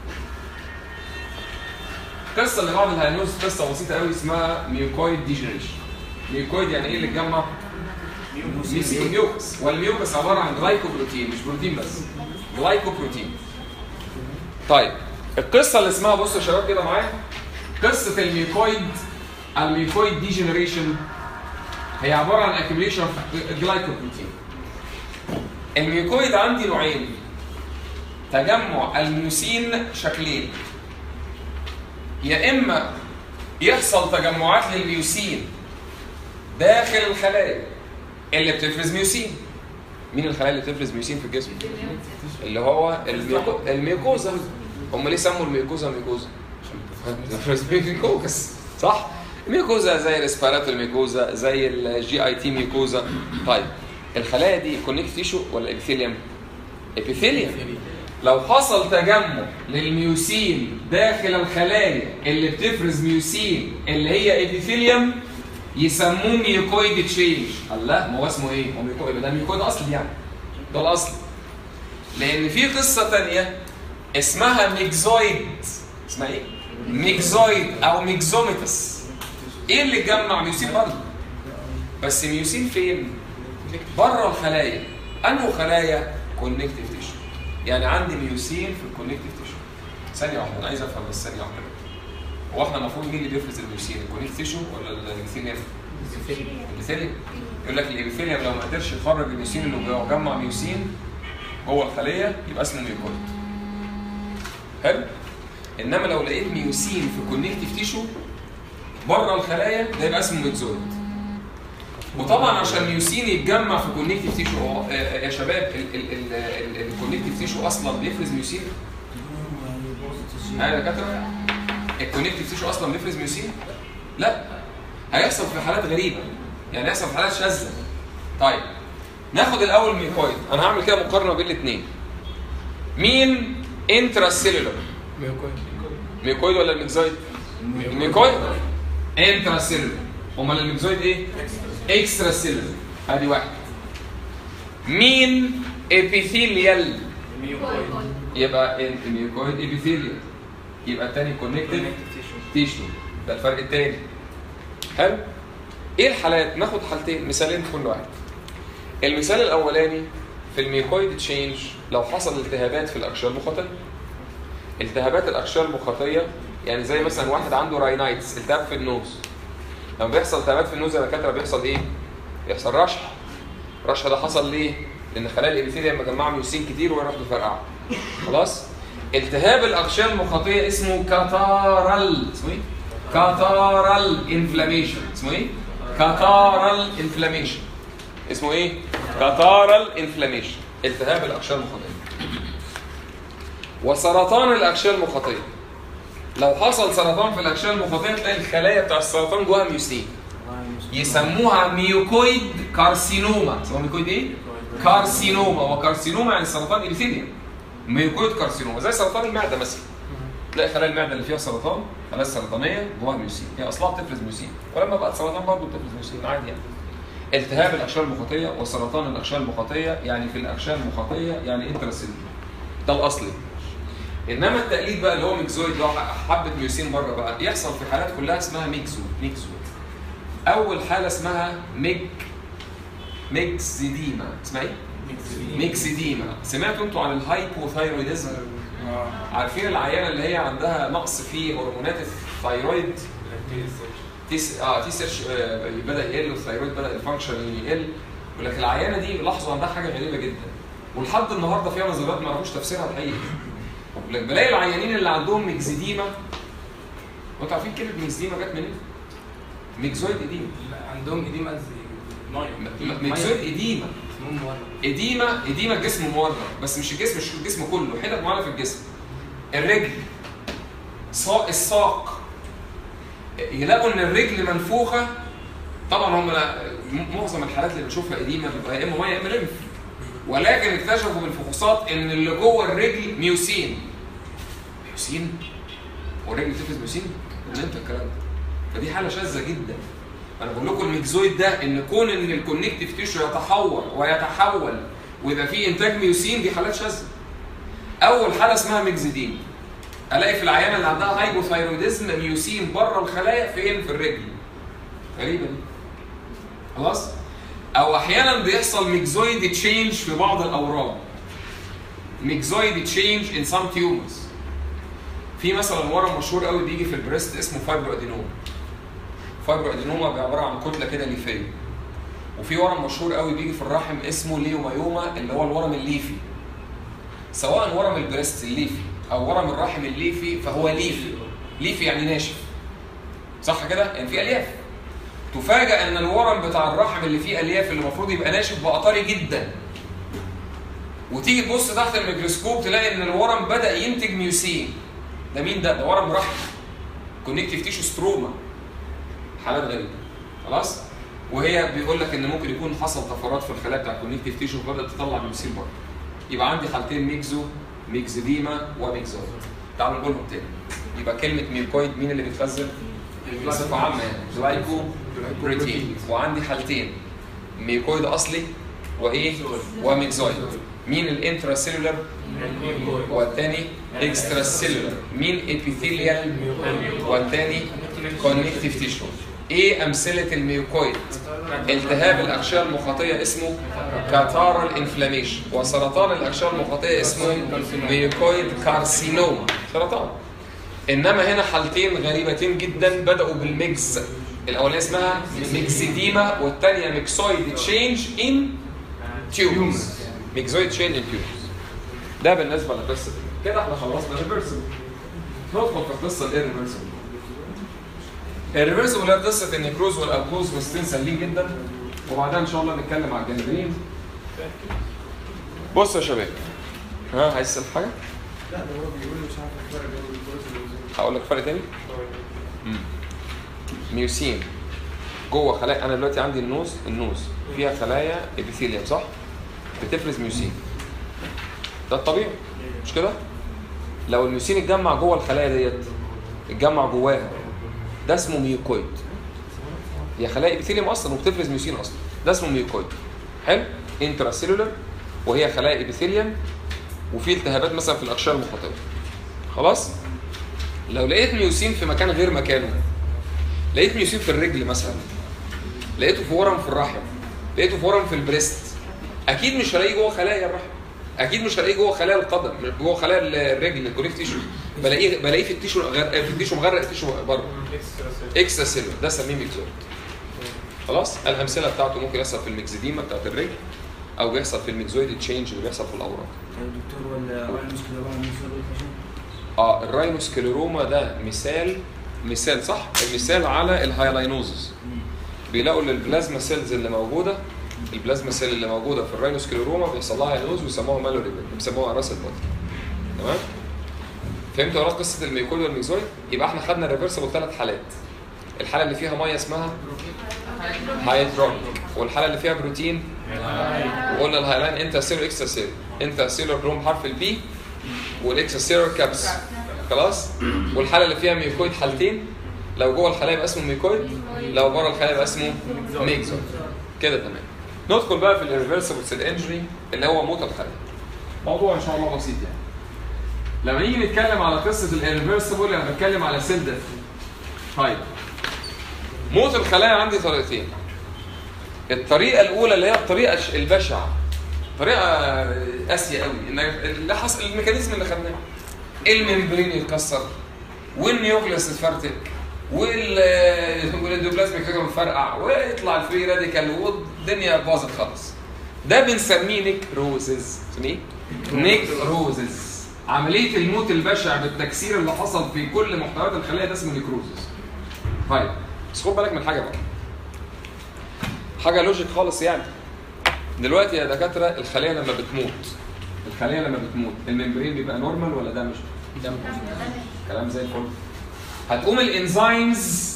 القصه اللي بعد الهايلاينوز قصه بسيطه قوي اسمها ميوكويد ديجنريشن. ميوكويد يعني ايه اللي اتجمع؟ ميوكس. والميوكس عباره عن جلايكوبروتين، مش بروتين بس، جلايكوبروتين. طيب القصه اللي اسمها، بصوا يا شباب كده معايا، قصه الميوكويد ديجنريشن هي عباره عن اكيوميليشن اوف جلايكوبروتين. الميوكويد عندي نوعين، تجمع الميوسين شكلين. يا اما يحصل تجمعات للميوسين داخل الخلايا اللي بتفرز ميوسين. مين الخلايا اللي بتفرز ميوسين في الجسم؟ اللي هو الميوكوزا. هم ليه سموا الميوكوزا ميوكوزا؟ عشان ميوكوكس، صح؟ ميوكوزا زي الاسبيراتور ميوكوزا، زي الجي اي تي ميوكوزا. طيب الخلايا دي كونكت تيشو ولا ابيثيليوم؟ ابيثيليوم. لو حصل تجمع للميوسين داخل الخلايا اللي بتفرز ميوسين اللي هي ابيثيليوم يسموه ميوكويد تشينج. الله، ما هو اسمه ايه؟ هو ميوكويد. ده ميوكويد اصلي يعني، ده الاصل. لان في قصه ثانيه اسمها ميكزويد. اسمها ايه؟ ميكزويد او ميكزوميتس. ايه اللي جمع ميوسين برضه؟ بس ميوسين فين؟ بره الخلايا. انه خلايا كونكتيف تيشو. يعني عندي ميوسين في الكونكتيف تيشو. ثانيه واحده انا عايز افهم بس، ثانيه واحده. هو احنا المفروض مين اللي بيفرز الميوسين؟ الكونكتيف تيشو ولا الابيثيليوم؟ الابيثيليوم. يقول لك الابيثيليوم لو ما قدرش يخرج الميوسين اللي جمع ميوسين جوه الخليه يبقى اسمه ميوكويد. حلو؟ انما لو لقيت ميوسين في الكونكتيف تيشو بره الخلايا ده يبقى اسمه ميكزويد. وطبعا عشان ميوسين يتجمع في الكونكتيف تيشو يا شباب، الكونكتيف تيشو اصلا بيفرز ميوسين؟ يا دكاتره الكونكتيف تيشو اصلا بيفرز ميوسين؟ لا، هيحصل في حالات غريبه، يعني هيحصل في حالات شاذه. طيب ناخد الاول ميوكويد. انا هعمل كده مقارنه بين الاثنين. مين انترا سيلولر؟ ميوكويد ولا الميكزويد؟ ميوكويد. انترا سيلولر. امال الميكزويد ايه؟ اكسترا سيلولر. ادي واحد. مين ابيثيليال؟ يبقى الميوكويد ابيثيليال. يبقى الثاني كونكتيف تيشو. ده الفرق الثاني. حلو؟ ايه الحالات؟ ناخد حالتين، مثالين في كل واحد. المثال الاولاني في الميوكويد تشينج لو حصل التهابات في الاغشيه المخاطيه. التهابات الاغشيه المخاطيه يعني زي مثلا واحد عنده راينايتس، التهاب في النوز. لما بيحصل التهابات في النوز يا دكاتره بيحصل ايه؟ بيحصل رشح. الرشح ده حصل ليه؟ لان خلايا الابيثيليوم مجمعه ميوسين كتير ويروح مفرقعه. خلاص؟ التهاب الاغشيه المخاطيه اسمه كاتارال. اسمه ايه؟ كاتارال انفلاميشن. اسمه ايه؟ كاتارال انفلاميشن. اسمه ايه؟ كاتارال انفلاميشن. التهاب الاغشيه المخاطيه. وسرطان الاغشيه المخاطيه. لو حصل سرطان في الاغشيه المخاطيه تلاقي الخلايا بتاع السرطان جواها ميوسين. يسموها ميوكويد كارسينوما. اسمها ميوكويد ايه؟ كارسينوما. وكارسينوما يعني سرطان ابيثيليوم. ميوكويد كارسينوما زي سرطان المعده مثلا. تلاقي خلايا المعده اللي فيها سرطان، خلايا سرطانيه جواها ميوسين، هي اصلها بتفرز ميوسين، ولما بقت سرطان برضه بتفرز ميوسين عادي يعني. التهاب الاغشيه المخاطيه وسرطان الاغشيه المخاطيه يعني في الاغشيه المخاطيه يعني انتراسيلولر. ده الاصلي. انما التقليد بقى اللي هو ميكزويد اللي هو حبه ميوسين بره بقى يحصل في حالات كلها اسمها ميكزو. اول حاله اسمها ميكسيديما. اسمها ايه؟ ميكسيديما. سمعتوا انتوا عن الهايبوثايرويدزم؟ عارفين العيانه اللي هي عندها نقص في هرمونات الثايرويد؟ تي سيرش بدا يقل والثايرويد بدا الفانكشن يقل. ولكن العيانه دي لاحظوا عندها حاجه غريبه جدا ولحد النهارده فيها نظريات ما نعرفوش تفسيرها الحقيقي. بلاقي العيانين اللي عندهم ميكسيديما، وانتوا عارفين كلمه ميكسيديما جت منين؟ ميكزويد اديما. عندهم اديما ميكزويد اديما. اديما الجسم مورم، بس مش الجسم كله، حتت معينه في الجسم. الرجل، الساق، يلاقوا ان الرجل منفوخه. طبعا هم معظم الحالات اللي بنشوفها اديما بيبقى يا اما ميه يا اما لمف، ولكن اكتشفوا بالفحوصات ان اللي جوه الرجل ميوسين. والرجل تفرز ميوسين؟ من امتى الكلام ده؟ فدي حاله شاذه جدا. انا بقول لكم الميكزويد ده ان كون ان الكونكتيف تيشو يتحور ويتحول ويبقى فيه انتاج ميوسين دي حالات شاذه. اول حاله اسمها ميكزيديم. الاقي في العيانه اللي عندها هايبوثايرويدزم ميوسين بره الخلايا فين؟ في الرجل. غريبه دي. خلاص؟ او احيانا بيحصل ميكزويد تشينج في بعض الاورام. ميكزويد تشينج ان سام تيومرز. في مثلا ورم مشهور قوي بيجي في البريست اسمه فايبرو ادينوما. فايبرو ادينوما عباره عن كتله كده ليفيه. وفي ورم مشهور قوي بيجي في الرحم اسمه ليومايوما اللي هو الورم الليفي. سواء ورم البريست الليفي او ورم الرحم الليفي فهو ليفي. ليفي يعني ناشف. صح كده؟ يعني فيه الياف. تفاجأ ان الورم بتاع الرحم اللي فيه الياف اللي المفروض يبقى ناشف بقى طري جدا. وتيجي تبص تحت الميكروسكوب تلاقي ان الورم بدأ ينتج ميوسين. ده مين ده؟ ده ورم رحم. كونكتيف تيشو ستروما. حالات غريبه. خلاص؟ وهي بيقول لك ان ممكن يكون حصل طفرات في الخلايا بتاع الكونكتيف تيشو فبدات تطلع ميوسين بره. يبقى عندي حالتين ميكزو، ميكزيديما وميكزويد. تعالوا نقولهم تاني. يبقى كلمه ميوكويد مين اللي بيتخزن؟ بصفه عامه يعني جلايكو بروتين. وعندي حالتين ميوكويد اصلي وايه؟ وميكزويد. مين الانترا سيلولر؟ والثاني اكسترا سيلولر. مين ابيثيليال؟ والثاني كونكتيف تيشو. ايه امثله الميوكويد؟ التهاب الاغشيه المخاطيه اسمه كاتارال انفلاميشن، وسرطان الاغشيه المخاطيه اسمه ميوكويد كارسينوما. سرطان. انما هنا حالتين غريبتين جدا بداوا بالميكس. الاولانيه اسمها ميكسيديما والثانيه ميكسويد تشينج ان تيوبز. ميكسويد تشينج ان تيوبز. ده بالنسبه للقصه كده احنا خلصنا الريفرسبل. ندخل في القصه الريفرسبل. الريفرسبل هي قصه النيكروز والابروز وستين سليم جدا، وبعدها ان شاء الله نتكلم على الجانبين. بصوا يا شباب، عايز تسال حاجه؟ لا ده هو بيقول مش عارف الفرق بين النيكروز والابروز. هقول لك فرق تاني. ميوسين جوه خلايا. انا دلوقتي عندي النوز فيها خلايا ابيثيليوم صح؟ بتفرز ميوسين. ده الطبيعي مش كده؟ لو الميوسين اتجمع جوه الخلايا ديت اتجمع جواها، ده اسمه ميوكويد. هي خلايا ابيثيليوم اصلا وبتفرز ميوسين اصلا، ده اسمه ميوكويد. حلو؟ انتراسيلولر، وهي خلايا ابيثيليوم وفي التهابات مثلا في الاقشار المخاطيه. خلاص؟ لو لقيت ميوسين في مكان غير مكانه، لقيت ميوسين في الرجل مثلا، لقيته في ورم في الرحم، لقيته في ورم في البريست، اكيد مش هلاقيه جوه خلايا الرحم، اكيد مش هلاقيه جوه خلايا القدم، جوه خلايا الرجل الكونكتيف تيشو، بلاقيه في التيشو في التيشو مغرق التيشو بره. اكسترا سيلولر، ده سميه ميكزويد. خلاص؟ الامثله بتاعته ممكن يحصل في الميكزيديما بتاعت الرجل، او بيحصل في الميكزويد تشينج اللي بيحصل في الاوراق. دكتور ولا الراينوسكليروما ده مثال صح؟ المثال على الهايلاينوزس. بيلاقوا البلازما سيلز اللي موجوده، البلازما سيل اللي موجوده في الراينوسكليروما بيحصل لها هايلاينوز ويسموها مالوريبل، بيسموها راس البطن. تمام؟ فهمتوا ولا قصه الميكويد والميكزويد؟ يبقى احنا خدنا الريفرسبل 3 حالات. الحاله اللي فيها ميه اسمها هايدرونيك، والحاله اللي فيها بروتين وقلنا الهايلاين انترسيلولر اكستراسيلولر، انترسيلولر بروم حرف البي والاكستراسيلولر كابس. خلاص؟ والحاله اللي فيها ميكويد حالتين، لو جوه الخلايا يبقى اسمه ميكويد، لو بره الخلايا يبقى اسمه ميكزويد. كده تمام. ندخل بقى في الريفرسبل سيل انجري اللي هو موت الخلايا. موضوع ان شاء الله بسيط يعني. لما نيجي نتكلم على قصه الريفرسبل انا بتكلم على سيل ديث. طيب موت الخلايا عندي طريقتين. الطريقه الاولى اللي هي الطريقه البشعه، طريقه قاسيه قوي، ان اللي حصل الميكانيزم اللي خدناه، الممبرين يتكسر والنيوكليوس يتفرتك والاندوبلازميك ريجم يفرقع ويطلع الفري راديكال والدنيا باظت خالص. ده بنسميه نيكروزز. اسميه نيكروزز. عمليه الموت البشع بالتكسير اللي حصل في كل محتويات الخلايا ده اسمه نيكروزز. طيب بس خد بالك من حاجه بقى، حاجه لوجيك خالص يعني. دلوقتي يا دكاتره الخليه لما بتموت الممبرين بيبقى نورمال ولا دامج؟ كلام زي الفل. هتقوم الانزيمز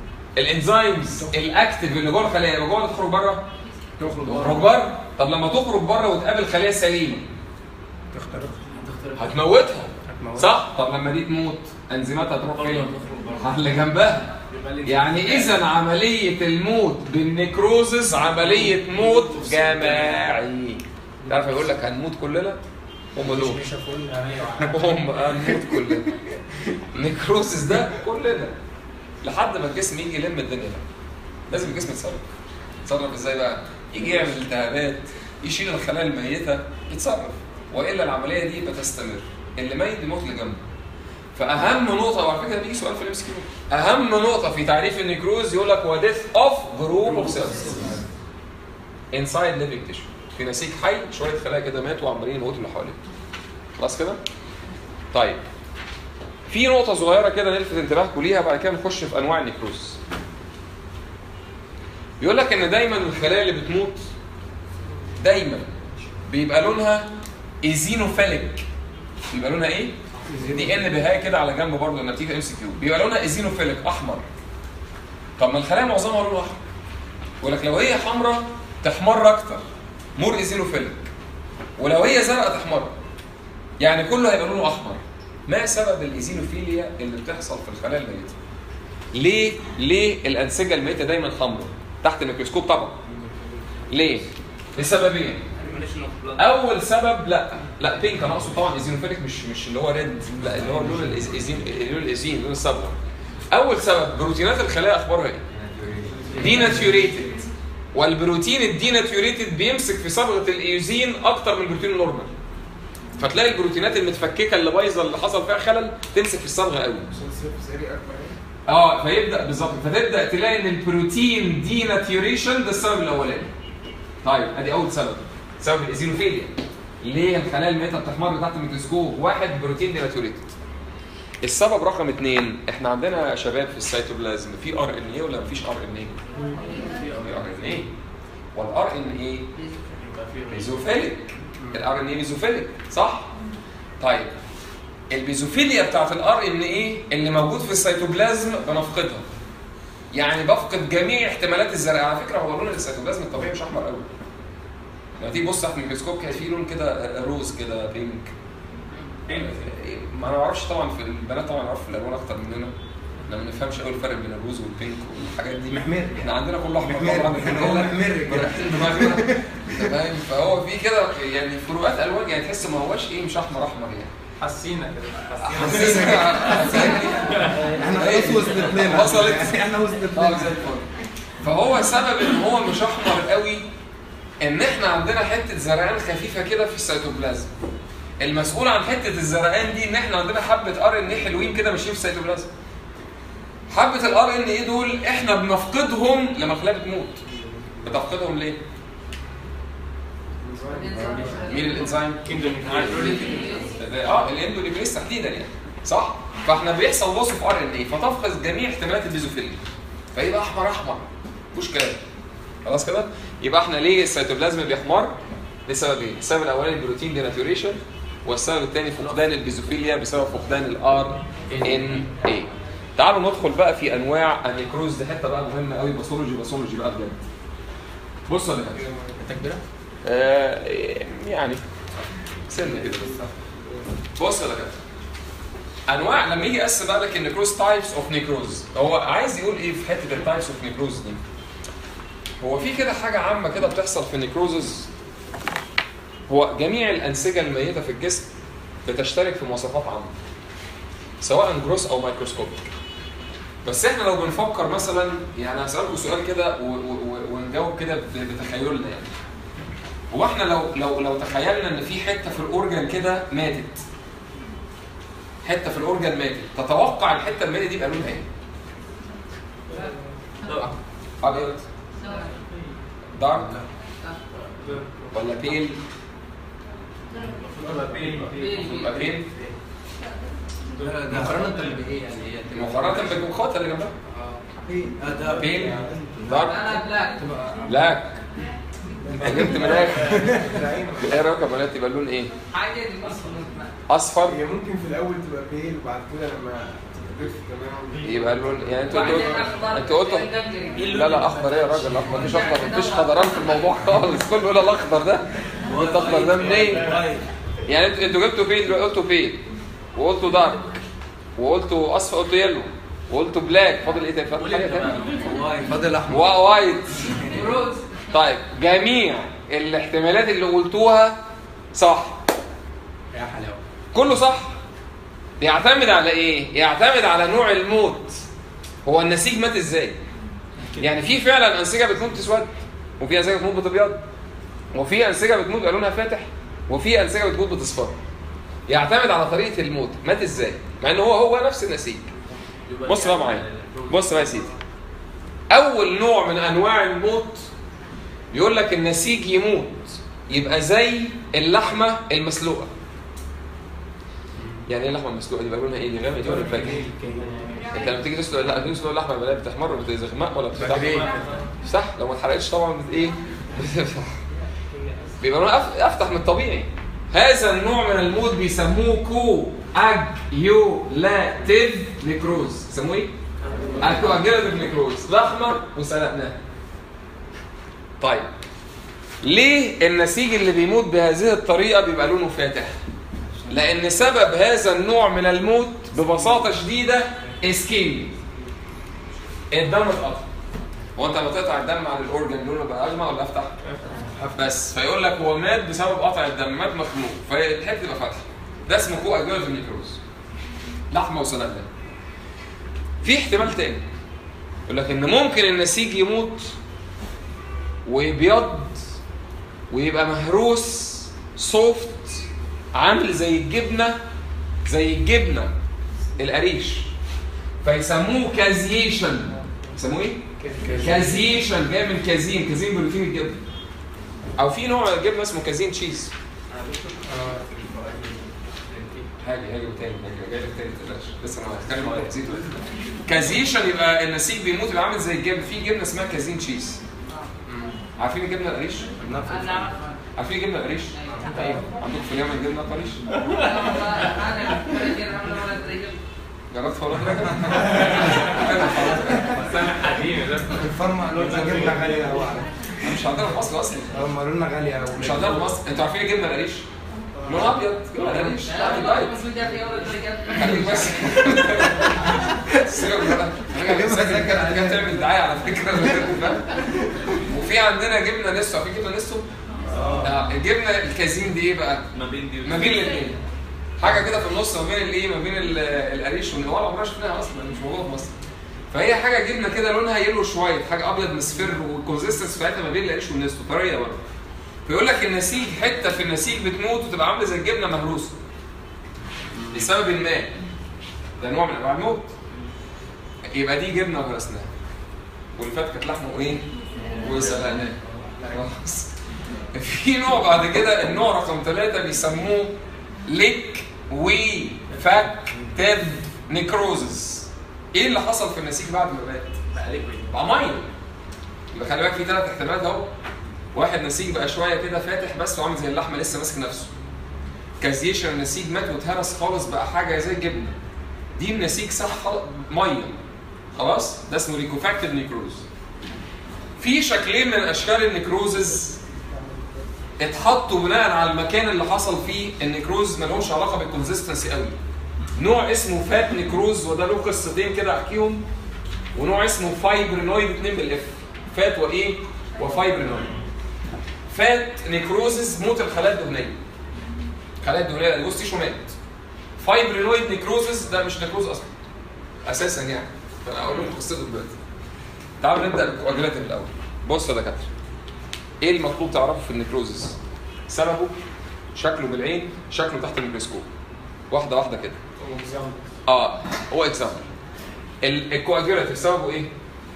الاكتف اللي جوه الخليه يبقى جوه تخرج بره؟ تخرج بره. طب لما تخرج بره وتقابل خليه سليمه هتموتها صح؟ طب لما دي تموت انزيماتها هتروح فين؟ اللي جنبها. يعني اذا عمليه الموت بالنيكروزس عمليه موت جماعي. تعرف يقول لك هنموت كلنا؟ هم دول هم هنموت كلنا. النيكروزس ده كلنا لحد ما الجسم يجي يلم الدنيا بقى. لازم الجسم يتصرف ازاي بقى؟ يجي يعمل التهابات، يشيل الخلايا الميته، يتصرف، والا العمليه دي بتستمر. اللي ميت بيموت اللي جنبه. فاهم نقطه، وعلى فكره بيجي سؤال في الام اس كيو، اهم نقطه في تعريف النيكروز يقول لك هو ديث اوف جروب اوف سيلز انسايد ليفنج تيشو. في نسيج حي شويه خلايا كده ماتوا وعمالين يموتوا اللي حواليه. خلاص كده؟ طيب في نقطه صغيره كده نلفت انتباهكم ليها، بعد كده نخش في انواع النيكروز. بيقول لك ان دايما الخلايا اللي بتموت دايما بيبقى لونها ايزينوفيليك. بيبقى لونها ايه؟ دي ان بهايه كده على جنب برضه لما بتيجي ام سي كيو، بيبقى لونها ايزينوفيليك احمر. طب ما الخلايا معظمها لونها احمر. يقول لك لو هي حمراء تحمر اكتر، مور ايزينوفيليك. ولو هي زرقاء تحمر. يعني كله هيبقى لونه احمر. ما سبب الايزينوفيليا اللي بتحصل في الخلايا الميته؟ ليه الانسجه الميته دايما حمراء تحت الميكروسكوب طبعا؟ ليه؟ لسببين. اول سبب لا بينك، انا اقصد طبعا ايزينوفيليك مش اللي هو ريد، لا اللي هو لون الايزين لون الصبغه. اول سبب بروتينات الخلايا اخبارها ايه؟ ديناتيوريتد. والبروتين الديناتيوريتد بيمسك في صبغه الايوزين اكتر من البروتين النورمال. فتلاقي البروتينات المتفككه اللي بايظه اللي حصل فيها خلل تمسك في الصبغه قوي. فيبدا بالظبط، فتبدا تلاقي ان البروتين ديناتيوريشن ده السبب الاولاني. طيب ادي اول سبب، سبب الايزينوفيليا. ليه الخلايا الميته بتحمر تحت الميكروسكوب؟ واحد بروتين ديناتيوريتد. السبب رقم 2، احنا عندنا شباب في السيتوبلازم في ار ان اي ولا مفيش ار ان اي؟ في ار ان اي. والار ان اي ميزوفيليك. الار ان اي ميزوفيليك صح؟ طيب البيزوفيليا بتاعت الار ان اي اللي موجود في السيتوبلازم بنفقدها. يعني بفقد جميع احتمالات الزرقاء. على فكره هو لون السيتوبلازم الطبيعي مش احمر قوي. لما تيجي تبص تحت الميكروسكوب كده في لون كده روز كده بينك. ما انا اعرفش طبعا، في البنات طبعا عارف الالوان اكتر مننا، احنا ما بنفهمش قوي الفرق بين الروز والبينك والحاجات دي. محمر، احنا عندنا كله احمر محمر، هو محمر كده فاهم؟ فهو في كده يعني فروقات الوان، يعني تحس ما هوش ايه، مش احمر يعني حسينا كده، احنا خلاص وصلت لنا، وصلت احنا وصلت زي لنا. الفل. فهو سبب ان هو مش احمر قوي ان احنا عندنا حته زرقان خفيفه كده في السيتوبلازم. المسؤول عن حته الزرقان دي ان احنا عندنا حبه ار ان ايه حلوين كده ماشيين في السيتوبلازم. حبه الار ان ايه دول احنا بنفقدهم لما الخلايا بتموت. بتفقدهم ليه؟ مين الانزيم؟ الاندوليبريس تحديدا يعني، صح؟ فاحنا بيحصل لوس في ار ان ايه، فتفقد جميع احتمالات البيزوفيليا. فيبقى احمر مفيش كلام. خلاص كده؟ يبقى احنا ليه السيتوبلازم بيحمر؟ لسببين، السبب الاولاني البروتين ديناتوريشن، والسبب الثاني فقدان البيزوفيليا بسبب فقدان الار ان اي. تعالوا ندخل بقى في انواع النيكروز، دي حته بقى مهمه قوي، باثولوجي بقى بجد. بصوا يا دكاتره، انت كبيره؟ يعني سنه كده بس. بصوا يا دكاتره، انواع لما يجي يقسم بقى لك النيكروز تايبس اوف نيكروز، هو عايز يقول ايه في حته التايبس اوف نيكروز دي؟ هو في كده حاجه عامه كده بتحصل في النيكروزز، هو جميع الانسجه الميته في الجسم بتشترك في مواصفات عامه سواء جروس او مايكروسكوبيك. بس احنا لو بنفكر مثلا، يعني هسألكم سؤال كده ونجاوب كده بتخيلنا يعني. هو احنا لو تخيلنا ان في حته في الاورجن كده ماتت، حته في الاورجن ماتت، تتوقع الحته الماتت دي يبقى لونها ايه؟ ابيض، دارك، ولا بيل؟ ولا بيل مقارنة بايه يعني؟ مقارنة بالمخاط اللي جنبها. ده بيل، دارك، انا بلاك. جبت من الاخر. ايه رايك يا بنات يبقى اللون ايه؟ حاجه دي اصفر. هي ممكن في الاول تبقى بيل وبعد كده لما تضيف تمام يبقى اللون يعني انتوا قلتوا لا اخضر. ايه يا راجل اخضر؟ مفيش اخضر، مفيش خضران في الموضوع خالص. كله يقول الاخضر ده. وانت اخضر ده منين؟ يعني انتوا جبتوا بيل، قلتوا بيل وقلتوا دارك وقلتوا اصفر، قلتوا يلو وقلتوا بلاك. فاضل ايه تاني؟ فاضل حاجه ثانيه؟ فاضل احمر وايت. روز. طيب جميع الاحتمالات اللي قلتوها صح. يا حلاوه. كله صح. يعتمد على ايه؟ يعتمد على نوع الموت. هو النسيج مات ازاي؟ يعني في فعلا انسجه بتموت تسود، وفي انسجه بتموت بتبيض، وفي انسجه بتموت بقى لونها فاتح، وفي انسجه بتموت بتصفر. يعتمد على طريقه الموت، مات ازاي؟ مع ان هو نفس النسيج. بص بقى معايا، بص بقى يا سيدي. اول نوع من انواع الموت يقول لك النسيج يموت يبقى زي اللحمه المسلوقه. يعني ايه اللحمه المسلوقه دي؟ بقى لونها ايه؟ دي غامقه دي ولا فاتحه؟ انت لما تيجي تسلق اللحمه بلاقيها بتحمر ولا بتغمق ولا بتفتح؟ صح، لو ما اتحرقتش طبعا ايه؟ بيبقى لونها افتح من الطبيعي. هذا النوع من الموت بيسموه كواجيولاتيف نيكروز. يسموه ايه؟ كواجيولاتيف نيكروز. لحمه وسلقناها. طيب ليه النسيج اللي بيموت بهذه الطريقه بيبقى لونه فاتح؟ لان سبب هذا النوع من الموت ببساطه شديده اسكيميا. الدم اتقطع. هو انت لما تقطع الدم عن الاورجن لونه بقى اغمق ولا افتح؟ بس فيقول لك هو مات بسبب قطع الدم، مات مخنوق، فالحته تبقى فاتحه. ده اسمه كواجيولاتيف نيكروز. لحمه وسلقناها. في احتمال تاني يقول لك ان ممكن النسيج يموت ويبيض ويبقى مهروس سوفت، عامل زي الجبنه القريش، فيسموه كازيشن. يسموه ايه؟ كازيشن. جاي من كازين بروتين الجبنه. او في نوع جبنه اسمه كازين تشيز. هاجي تاني جاي لك تاني، تقلقش لسه انا هتكلم عن الكازين. كازيشن يبقى النسيج بيموت يبقى عامل زي الجبنه. في جبنه اسمها كازين تشيز. عارفين الجبنه القريش؟ عارفين الجبنه القريش؟ عندكم في اليمن جبنه قريش؟ جربت فرق كده؟ سامح قديم ده. الفرمة قالوا لنا جبنة غالية قوي. مش عندنا في مصر اصلا. هم قالوا لنا غالية قوي. مش عندنا في مصر. انتوا عارفين الجبنه القريش؟ لون ابيض جبنه قريش لا دايت بس بدي اخي اول درجات خليك بس سيبك بقى انا كانت تعمل دعايه على فكره وفي عندنا جبنه نستو في جبنه نستو الجبنه الكازين دي ايه بقى؟ ما بين الاثنين حاجه كده في النص ما بين الايه ما بين القريش والنوال عمرنا شفناها اصلا مش موجوده في مصر فهي حاجه جبنه كده لونها يلو شويه حاجه ابيض مصفر والكونسيستنس بتاعتها ما بين القريش والنستو طريه برضه فيقول لك النسيج حته في النسيج بتموت وتبقى عامله زي الجبنه مهروسه لسبب ما ده نوع من انواع الموت يبقى دي جبنه وهرسناها واللي فات كانت لحمه وايه؟ وسلقناه خلاص في نوع بعد كده النوع رقم 3 بيسموه ليك وفاكتيف نيكروزز ايه اللي حصل في النسيج بعد ما مات؟ بقى ليكويد بقى ميه يبقى خلي بالك في 3 احتمالات اهو واحد نسيج بقى شويه كده فاتح بس وعامل زي اللحمه لسه ماسك نفسه كازيشن النسيج مات واتهرس خالص بقى حاجه زي الجبنه دي النسيج صح ميه خلاص ده اسمه ليكوفاكتيف نيكروز في شكلين من اشكال النيكروزز اتحطوا بناء على المكان اللي حصل فيه النيكروز مالهمش علاقه بالكونسستنسي قوي نوع اسمه فات نيكروز وده له قصتين كده احكيهم ونوع اسمه فايبرينويد 2 بالاف فات وايه وفايبرينويد فات نيكروزز موت الخلايا الدهنيه الخلايا الدهنيه اللي جوه مات فايبرينويد نيكروزز ده مش نيكروز اصلا اساسا يعني فانا اقول لكم قصته دلوقتي تعالوا نبدا بالكواجولاتيف الاول بص يا دكاتره ايه المطلوب تعرفه في النيكروزز سببه شكله بالعين شكله تحت الميكروسكوب واحده واحده كده هو اكزامبل الكواجولاتيف سببه ايه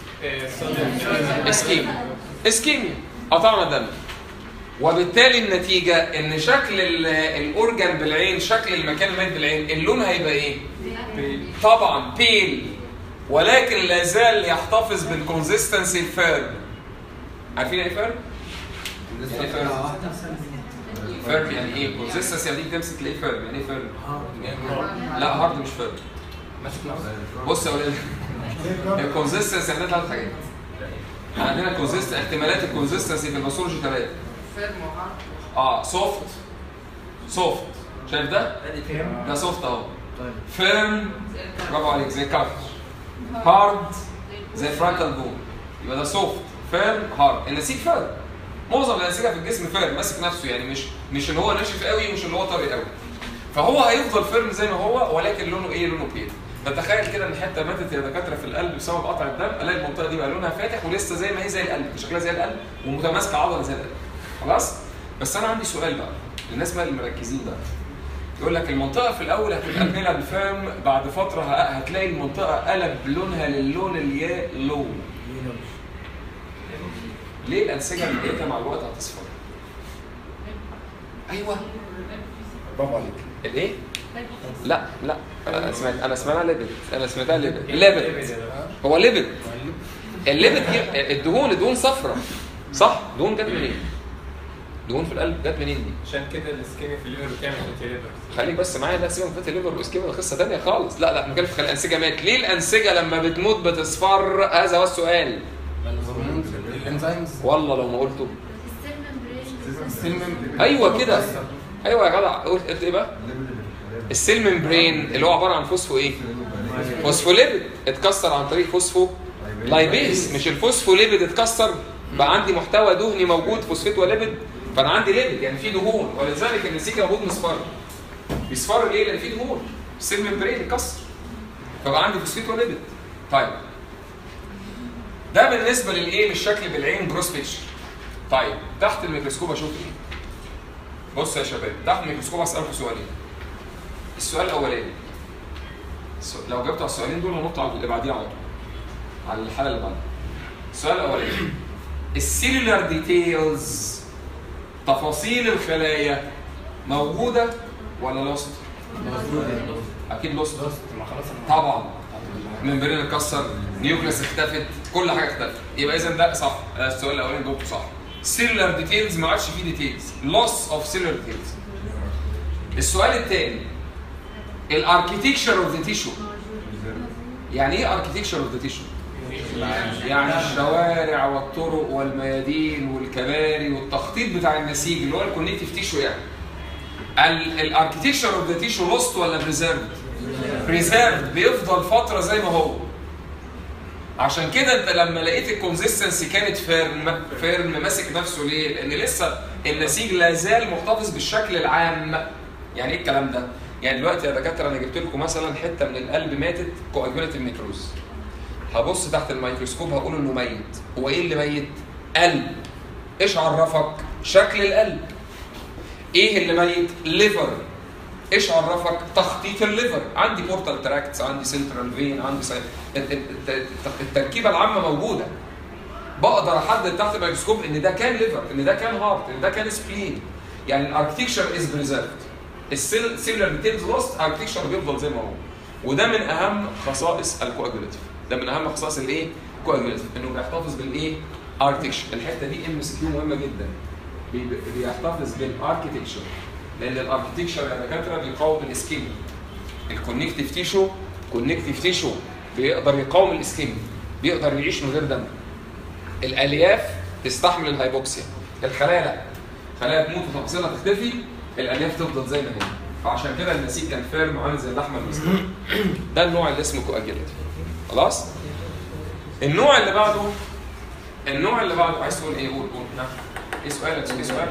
اسكيميا قطعنا الدم وبالتالي النتيجه ان شكل الاورجان بالعين شكل المكان الميت بالعين اللون هيبقى ايه طبعا بيل ولكن لا زال يحتفظ بالكونسستنسي الفيرم عارفين ايه فيرم فيرم يعني ايه كونسستنسي يعني تمسك تلاقيه فيرم يعني ايه فيرم لا هارد مش فيرم بص يا ولاد الكونسستنسي عندنا 3 حاجات عندنا كونسستنسي احتمالات الكونسستنسي في الباثولوجي 3 سوفت شايف ده سوفت اهو فيرم برافو عليك زي كارت هارد زي فرانتال بون يبقى ده سوفت فيرم هارد النسيج فيرم معظم الانسجه في الجسم فيرم ماسك نفسه يعني مش اللي هو ناشف قوي مش اللي هو طري قوي فهو هيفضل فيرم زي ما هو ولكن لونه ايه لونه بيض فتخيل كده ان حته ماتت يا دكاتره في القلب بسبب قطع الدم الاقي المنطقه دي بقى لونها فاتح ولسه زي ما هي زي القلب شكلها زي القلب ومتماسكه عضله زي القلب خلاص بس انا عندي سؤال بقى الناس بقى اللي مركزين بقى يقول لك المنطقه في الاول هتبقى بيلا فيرم بعد فتره هتلاقي المنطقه قلب لونها للون اليالو ليه الانسجه بتاعتها مع الوقت هتصفر ايوه برافو عليك الايه لا انا سمعتها ليبيد هو ليبيد الليبيد دي الدهون صفراء صح دهون جت منين دهون في القلب جت منين دي عشان كده الاسكيميا في الليفر بتعمل فاتي ليفر خليك بس معايا لا سيبك من فاتي ليفر واسكيميا قصه ثانيه خالص لا بنتكلم في الانسجه مات ليه الانسجه لما بتموت بتصفر هذا هو السؤال والله لو ما قلته ايوه كده ايوه يا جدع قلت ايه بقى السيل ممبرين اللي هو عباره عن فوسفو ايه فوسفوليبيد اتكسر عن طريق فوسفو لايبيز مش الفوسفوليبيد اتكسر بقى عندي محتوى دهني موجود فوسفات وليبيد فانا عندي ليبيد يعني في دهون ولذلك النسيج موجود مصفر بيصفر ليه لان في دهون السيل ممبرين اتكسر فبقى عندي فوسفات وليبيد طيب ده بالنسبه للايه للشكل بالعين جروس بيكتشر طيب تحت الميكروسكوب اشوف ايه بص يا شباب تحت الميكروسكوب هسالكم سؤالين السؤال الاولاني لو جبتوا على السؤالين دول هننط على اللي بعديه على طول على الحاله اللي بعدها السؤال الاولاني السيلولار ديتيلز تفاصيل الخلايا موجوده ولا لوست اكيد لوست طبعا ممبرين اتكسر نيوكليس اختفت كل حاجه اختفت يبقى اذا ده صح السؤال الاولاني جاوبته صح سيلولار ديتيلز ما عادش فيه ديتيلز لوس اوف سيلولار ديتيلز السؤال الثاني الاركيتكتشر اوف ذا تيشو يعني ايه اركيتكتشر اوف ذا تيشو يعني الشوارع والطرق والميادين والكباري والتخطيط بتاع النسيج اللي هو الكونكتيف تيشو يعني الاركتكشر اوف ذا تيشو لوست ولا بريزيرفد؟ بريزيرفد، بيفضل فتره زي ما هو. عشان كده انت لما لقيت الكونسيستنسي كانت فيرم ماسك نفسه ليه؟ لان لسه النسيج لا زال محتفظ بالشكل العام. يعني ايه الكلام ده؟ يعني دلوقتي يا دكاتره انا جبت لكم مثلا حته من القلب ماتت كواجوليتيف نيكروز. هبص تحت الميكروسكوب هقول انه ميت. هو ايه اللي ميت؟ قلب. ايش عرفك؟ شكل القلب. ايه اللي ميت؟ ليفر. ايش عرفك؟ تخطيط الليفر. عندي بورتال تراكتس، عندي سنترال فين، عندي التركيبه العامه موجوده. بقدر احدد تحت الميكروسكوب ان ده كان ليفر، ان ده كان هارت، ان ده كان سبلين. يعني الاركتكشر از بريزيرفد. السيلولار ديتيلز لوست، اركتكشر بيفضل زي ما هو. وده من اهم خصائص الكواجوليتيف. ده من اهم خصائص الايه؟ كواجوليتيف، انه بيحتفظ بالايه؟ اركتكشر. الحته دي ام اس كيو مهمه جدا. بيحتفظ بالاركتكشر، لان الاركتكشر يا دكاتره بيقاوم الاسكيميا. الكونكتيف تيشو، كونكتيف تيشو بيقدر يقاوم الاسكيميا، بيقدر يعيش من غير دم. الالياف تستحمل الهايبوكسيا، الخلايا لا. خلايا تموت وتفاصيلها تختفي، الالياف تفضل زي ما هي. فعشان كده النسيج كان فيرم عامل زي اللحمه المسلوقه. ده النوع اللي اسمه كواجيليتيف. خلاص؟ النوع اللي بعده عايز تقول ايه؟ قول. نعم. ايه سؤالك؟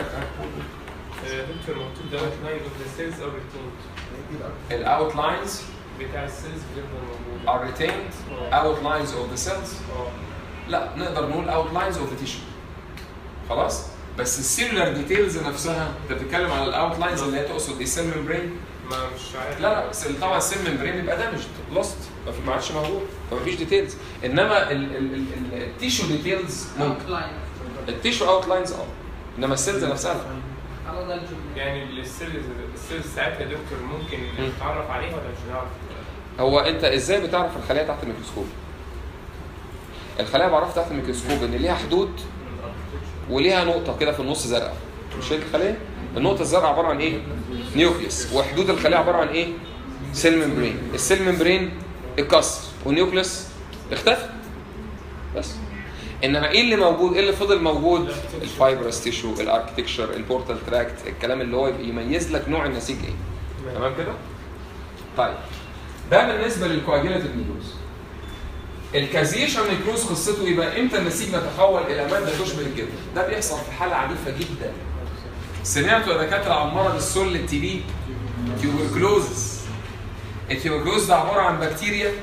دكتور مكتوب ده اوتلاين اوف ذا سيلز ار ريتيند. الاوتلاينز بتاع السيلز بيفضل موجود. are retained outlines of the cells. لا، نقدر نقول outlines of the tissue. خلاص؟ بس السيلولار ديتيلز نفسها انت بتتكلم على الاوتلاينز اللي هي تقصد ايه؟ السيل ممبرين؟ ما مش عارف. لا طبعا السيل ممبرين يبقى دامجد لوست، ما عادش موجود، فما فيش ديتيلز. انما التيشو ديتيلز ممكن. التيشو اوتلاينز انما السيلز نفسها لا. على ده الجمله. يعني السيلز ساعتها يا دكتور ممكن نتعرف عليها ولا مش هنعرف؟ هو انت ازاي بتعرف الخلايا تحت الميكروسكوب؟ الخلايا بعرف تحت الميكروسكوب ان ليها حدود وليها نقطه كده في النص زرقاء. مش شايف الخليه؟ النقطه الزرقاء عباره عن ايه؟ نيوكليس. وحدود الخليه عباره عن ايه؟ سيل ممبرين. السيل ممبرين اتكسر والنيوكليس اختفى بس. انما ايه اللي موجود؟ ايه اللي فضل موجود؟ الفايبرس تيشو، الاركتكشر، البورتال تراكت، الكلام اللي هو يميز لك نوع النسيج ايه. تمام كده؟ طيب ده بالنسبه للكواجيليتيف نيكروز. الكازيشن نيكروز قصته يبقى امتى النسيج يتحول الى ماده تشبه الجلد؟ ده بيحصل في حاله عنيفه جدا. سمعتوا يا دكاتره عن مرض السل التي بي؟ تيوبركلوزس. التيوبركلوز ده عباره عن بكتيريا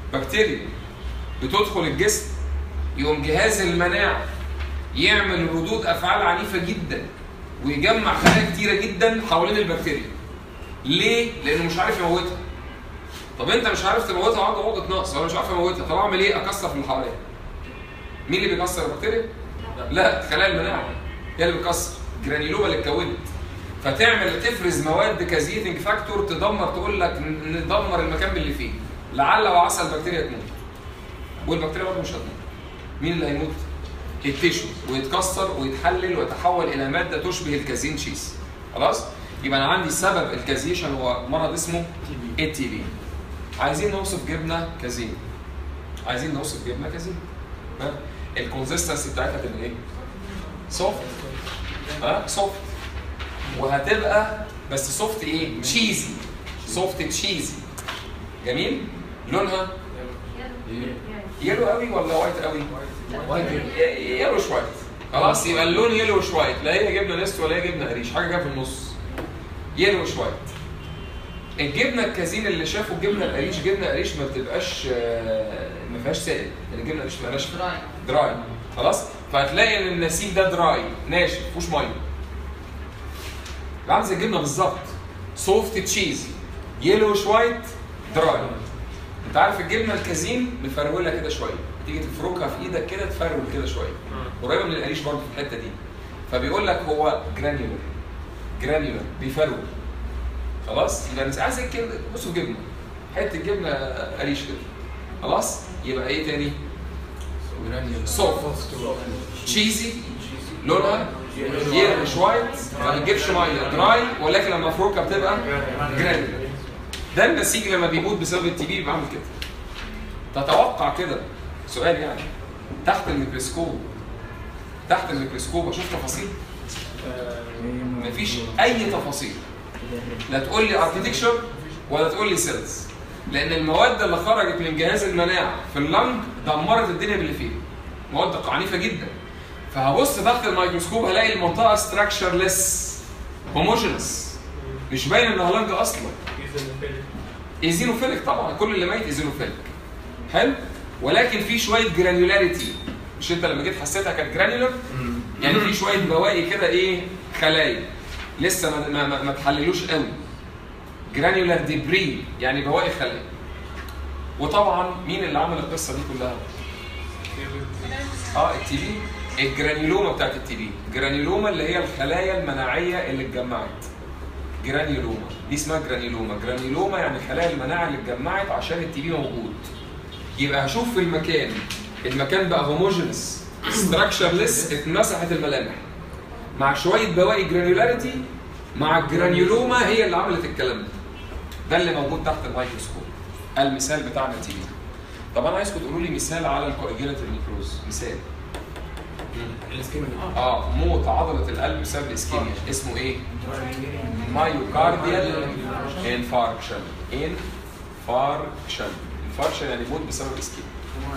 بتدخل الجسم، يقوم جهاز المناعه يعمل ردود افعال عنيفه جدا ويجمع خلايا كتيره جدا حوالين البكتيريا. ليه؟ لانه مش عارف يموتها. طب انت مش عارف تموتها وعنده عقده نقص، وانا مش عارف اموتها، طب اعمل ايه؟ اكسر في اللي حواليها. مين اللي بيكسر البكتيريا؟ لا، خلايا المناعه هي اللي بتكسر، الجرانيلوما اللي اتكونت. تفرز مواد كازيتنج فاكتور تدمر، تقول لك ندمر المكان اللي فيه، لعل وعسى البكتيريا تموت. والبكتيريا برضه مش هتموت. مين اللي هيموت؟ التيشو، ويتكسر ويتحلل ويتحول الى ماده تشبه الكازين تشيز. خلاص؟ يبقى انا عندي سبب الكازيشن هو مرض اسمه التي بي. عايزين نوصف جبنه كازين. الكونسيستنسي بتاعتها تبقى ايه؟ سوفت. سوفت. وهتبقى بس سوفت ايه؟ تشيزي. سوفت تشيزي. جميل؟ لونها يلو قوي ولا وايت قوي؟ يلو شوية. خلاص، يبقى اللون يلو شوية، لا هي جبنه نست ولا هي جبنه قريش، حاجه كده في النص. يلو شوية. الجبنه الكازين اللي شافوا الجبنه القريش، جبنه قريش ما بتبقاش ما فيهاش سائل، الجبنه القريش ما فيهاش دراي. خلاص؟ فهتلاقي ان النسيج ده دراي، ناشف، ما فيهوش ميه. عامل زي الجبنه بالظبط. سوفت تشيز، يلو وايت، دراي. انت عارف الجبنه الكازين مفروله كده شويه، تيجي تفركها في ايدك كده تفرول كده شويه. قريبه من القريش برضه في الحته دي. فبيقول لك هو جرانيولر بيفرول. خلاص؟ يبقى انت عايز كده، بصوا جبنه، حته جبنه قريش كده. خلاص؟ يبقى ايه تاني؟ سوفت تشيزي، لونها يلوش وايت، ما بتجيبش ميه، دراي، ولكن لما مفروكه بتبقى جرانيولر. ده النسيج لما بيموت بسبب التي بي بيعمل كده. تتوقع كده سؤال يعني تحت الميكروسكوب اشوف تفاصيل؟ مفيش اي تفاصيل. لا تقول لي اركتكشر ولا تقول لي سيلز، لان المواد اللي خرجت من جهاز المناعه في اللنج دمرت الدنيا باللي فيه، مواد عنيفه جدا. فهبص تحت الميكروسكوب هلاقي المنطقه ستراكشرلس هوموجينس، مش باين انها لنج اصلا. ايزينوفيليك طبعا، كل اللي ميت ايزينوفيليك. حلو؟ ولكن في شويه جرانيولاريتي، مش انت لما جيت حسيتها كانت جرانيولر؟ يعني في شويه بواقي كده ايه، خلايا لسه ما تحللوش قوي. جرانيولار ديبري يعني بواقي خلايا. وطبعا مين اللي عمل القصه دي كلها؟ التي بي. الجرانيولوما بتاعت التي بي، الجرانيولوما اللي هي الخلايا المناعيه اللي اتجمعت. جرانيولوما دي اسمها جرانيولوما، جرانيولوما يعني خلايا المناعه اللي اتجمعت عشان التي بي موجود. يبقى هشوف في المكان بقى هوموجينس ستراكشرلس، اتمسحت الملامح مع شويه بواقي جرانيولاريتي مع الجرانيولوما هي اللي عملت الكلام ده. ده اللي موجود تحت الميكروسكوب. المثال بتاعنا تي بي. طب انا عايزكم تقولوا لي مثال على الكوagulative نيكروز، مثال. موت عضله القلب بسبب الاسكيميا، اسمه ايه؟ مايوكارديال انفاركشن. انفاركشن يعني موت بسبب الاسكيميا.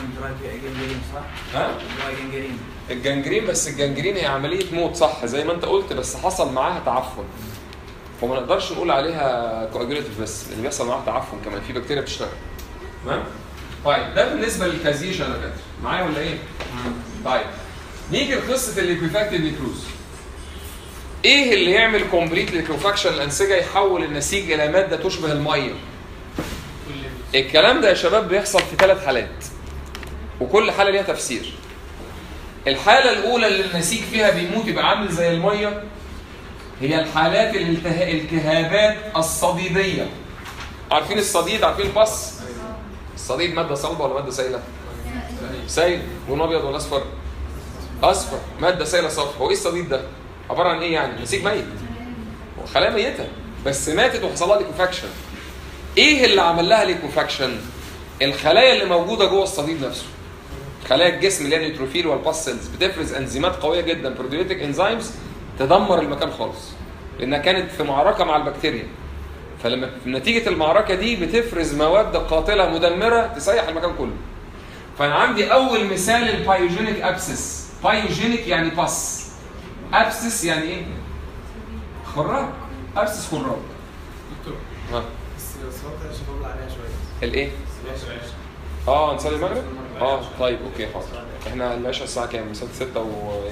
ها؟ الجنجرين، بس الجنجرين هي عمليه موت صح زي ما انت قلت، بس حصل معاها تعفن. فما نقدرش نقول عليها كواجوليتيف بس، اللي بيحصل معاها تعفن كمان، في بكتيريا بتشتغل. تمام؟ طيب ده بالنسبه للكازيشن يا دكاتره، معايا ولا ايه؟ طيب نيجي لقصه الليكوفاكتيف نيكروز. ايه اللي يعمل كومبليت ليكوفاكشن الانسجه يحول النسيج الى ماده تشبه الميه؟ الكلام ده يا شباب بيحصل في 3 حالات، وكل حاله ليها تفسير. الحاله الاولى اللي النسيج فيها بيموت يبقى عامل زي الميه، هي الحالات الالتهابات الصديديه. عارفين الصديد؟ عارفين البص؟ الصديد ماده صلبه ولا ماده سائله؟ سائل. لون ابيض ولا اصفر؟ اصفر. ماده سائله صفرا. هو ايه الصديد ده؟ عباره عن ايه يعني؟ نسيج ميت، خلايا ميته بس ماتت وحصل لها ليكوفاكشن. ايه اللي عمل لها ليكوفاكشن؟ الخلايا اللي موجوده جوه الصديد نفسه. خلايا الجسم اللي هي النيوتروفيل والباس سيلز بتفرز انزيمات قويه جدا، بروتيوليتيك انزيمز، تدمر المكان خالص، لانها كانت في معركه مع البكتيريا. فلما في نتيجه المعركه دي بتفرز مواد قاتله مدمره تسيح المكان كله. فانا عندي اول مثال البايوجينيك ابسس. بايوجينيك يعني باس، ابسس يعني ايه؟ خراج. ابسس خراج. دكتور بس الصوت ده شغال عليها شويه. الايه؟ نصلي المغرب؟ طيب اوكي حاضر. احنا العشاء الساعه كام؟ 6 و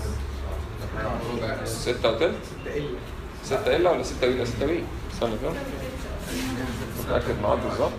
6 وتلت؟ 6 الا ولا 6 ولا 6 وي؟ استنى كده متاكد معاك بالظبط.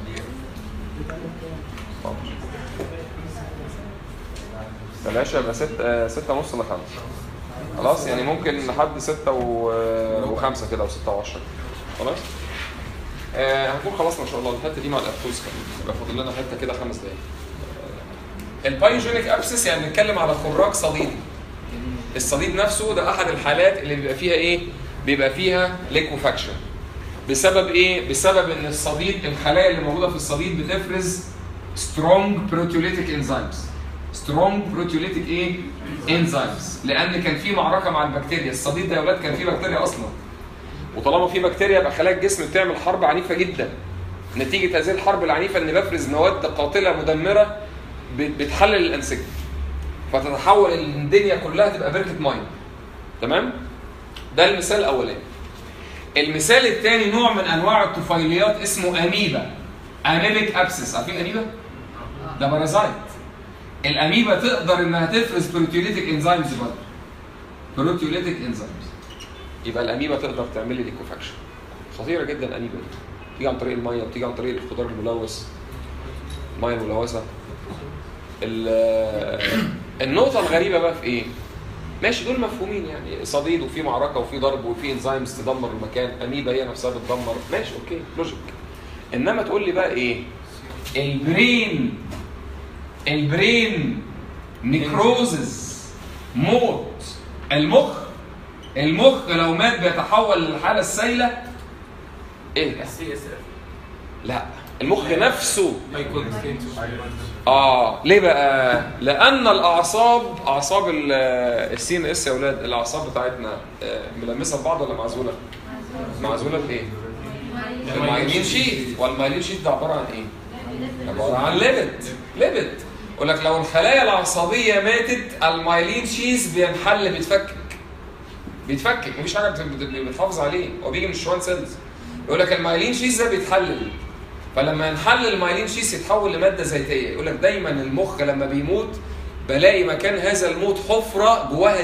العشاء يبقى 6 ونص ل 5 خلاص، يعني ممكن لحد 6 و5 كده او 6 و10 خلاص. هنكون خلصنا ان شاء الله الحته دي مع الارتوز كمان، يبقى فاضل لنا حته كده 5 دقايق. البايوجينيك ابسس يعني بنتكلم على خراج صديدي. الصديد نفسه ده احد الحالات اللي بيبقى فيها ايه؟ بيبقى فيها ليكوفاكشن. بسبب ايه؟ بسبب ان الصديد، الخلايا اللي موجوده في الصديد بتفرز سترونج بروتيوليتيك انزيمز. سترونج بروتيوليتيك ايه؟ انزيمز، لان كان في معركه مع البكتيريا. الصديد ده يا اولاد كان فيه بكتيريا اصلا، وطالما في بكتيريا يبقى خلايا الجسم بتعمل حرب عنيفه جدا. نتيجه هذه الحرب العنيفه ان بفرز مواد قاتله مدمره بتحلل الانسجه، فتتحول الدنيا كلها تبقى بركه ميه. تمام؟ ده المثال الاولاني. المثال الثاني نوع من انواع الطفيليات اسمه اميبا. اميبيك ابسس. عارفين اميبا؟ ده بارازايت. الاميبا تقدر انها تفرز بروتيوليتيك انزيمز برضه. بروتيوليتيك انزيمز. يبقى الاميبا تقدر تعمل لي ليكوفاكشن. خطيره جدا الاميبا دي. بتيجي عن طريق الميه، بتيجي عن طريق الخضار الملوث، الميه الملوثه. النقطه الغريبه بقى في ايه؟ ماشي دول مفهومين، يعني صديد وفي معركه وفي ضرب وفي انزيمز تدمر المكان، اميبا هي نفسها بتدمر، ماشي اوكي لوجيك. انما تقول لي بقى ايه؟ البرين نيكروزز، موت المخ لو مات بيتحول للحاله السائله. ايه ده؟ CSF. لا المخ نفسه. هيكون ليه بقى؟ لان اعصاب السي ان اس يا اولاد، الاعصاب بتاعتنا ملمسه ببعض ولا معزوله؟ معزوله بايه؟ المايلين شيت. والمايلين شيت ده عباره عن ايه؟ عباره عن ليبيد. يقول لك لو الخلايا العصبيه ماتت المايلين شيز بيتفكك، مفيش حاجه بتحافظ عليه، هو بيجي من الشوان سيلز. يقول لك المايلين شيز ده بيتحلل، فلما ينحلل المايلين شيز يتحول لماده زيتيه. يقول لك دايما المخ لما بيموت بلاقي مكان هذا الموت حفره جواها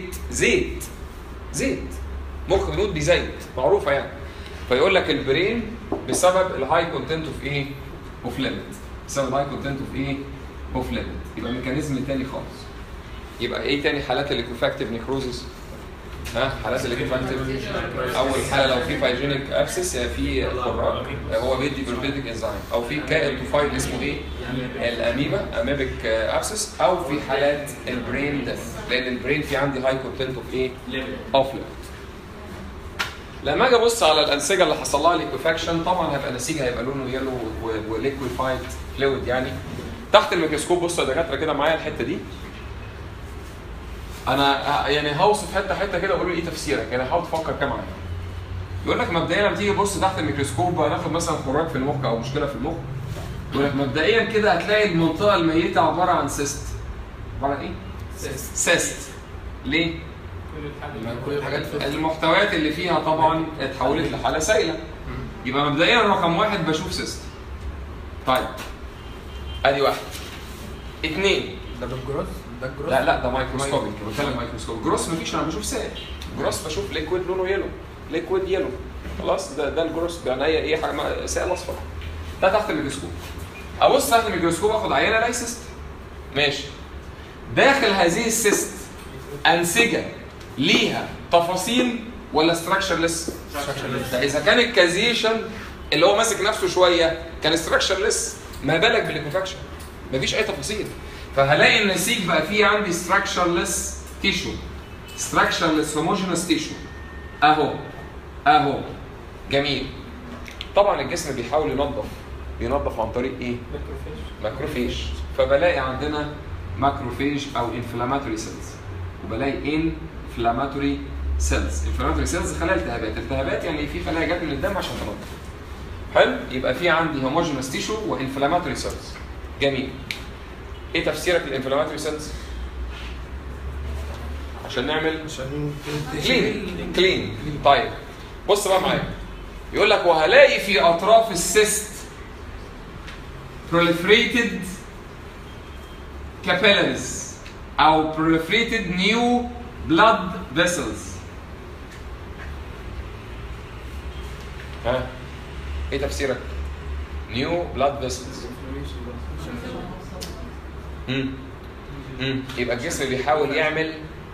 زيت. مخ بيموت بزيت، معروفه يعني. فيقول لك البرين بسبب الهاي كونتنت اوف ايه؟ اوف ليبيد. بسبب الهاي كونتنت اوف ايه؟ اوف ليبيد. يبقى ميكانيزم تاني خالص. يبقى ايه تاني حالات الليكوفاكتيف نيكروزس؟ حالات الليكوفاكتيف، اول حاله لو في بايجينيك ابسس، يعني في خراج هو بيدي بروبيتيك انزيم، او في كائن طفيلي اسمه ايه؟ الاميبا، اميبيك ابسس، او في حالات البرين ديث، لان البرين في عندي هاي كونتنت اوف ايه؟ اوف ليبيد. لما اجي ابص على الانسجه اللي حصل لها ليكوفاكشن، طبعا هيبقى نسيجها هيبقى لونه يلو وليكويفايد فلويد يعني. تحت الميكروسكوب بصوا يا دكاتره كده معايا الحته دي. انا يعني هوصف حته كده واقول له ايه تفسيرك، يعني حاول تفكر كده معايا. يقول لك مبدئيا لما تيجي تبص تحت الميكروسكوب هناخد مثلا خراج في المخ او مشكله في المخ. يقول لك مبدئيا كده هتلاقي المنطقه الميته عباره عن سيست. عباره عن ايه؟ سيست. ليه؟ كل الحاجات في المحتويات اللي فيها طبعا اتحولت لحاله سائله. يبقى مبدئيا رقم واحد بشوف سيست. طيب ادي واحد. اثنين، ده بالجروس؟ ده الجروس؟ لا ده مايكروسكوبيك، بتكلم مايكروسكوبيك. جروس مفيش، انا بشوف سائل. جروس بشوف ليكويد لونه يلو، ليكويد يلو. خلاص ده الجروس، يعني هي ايه؟ حاجه سائل اصفر. ده تحت الميكروسكوب. ابص تحت الميكروسكوب اخد عينه الاقي سيست. ماشي. داخل هذه السيست انسجه ليها تفاصيل ولا ستراكشرلس؟ اذا كان الكازيشن اللي هو ماسك نفسه شويه كان ستراكشرلس، ما بالك بالليكوفاكشن؟ مفيش اي تفاصيل. فهلاقي النسيج بقى فيه عندي ستراكشرلس تيشو، ستراكشرلس هوموجينوس تيشو. اهو جميل. طبعا الجسم بيحاول ينظف عن طريق ايه؟ ماكروفيج. فبلاقي عندنا ماكروفيج او انفلاماتوري سيلز، وبلاقي انفلاماتوري سيلز. انفلاماتوري سيلز خلايا التهابات يعني في خلايا جت من الدم عشان تنظف. حلو؟ يبقى في عندي هوموجينوس تيشو وانفلاماتوري سيلز. جميل. ايه تفسيرك للانفلاماتوري سيلز؟ عشان نعمل كلين. طيب بص بقى معايا. يقول لك وهلاقي في اطراف السيست proliferated capillaries او proliferated new blood vessels. ايه تفسيرك؟ new blood vessels. يبقى الجسم بيحاول يعمل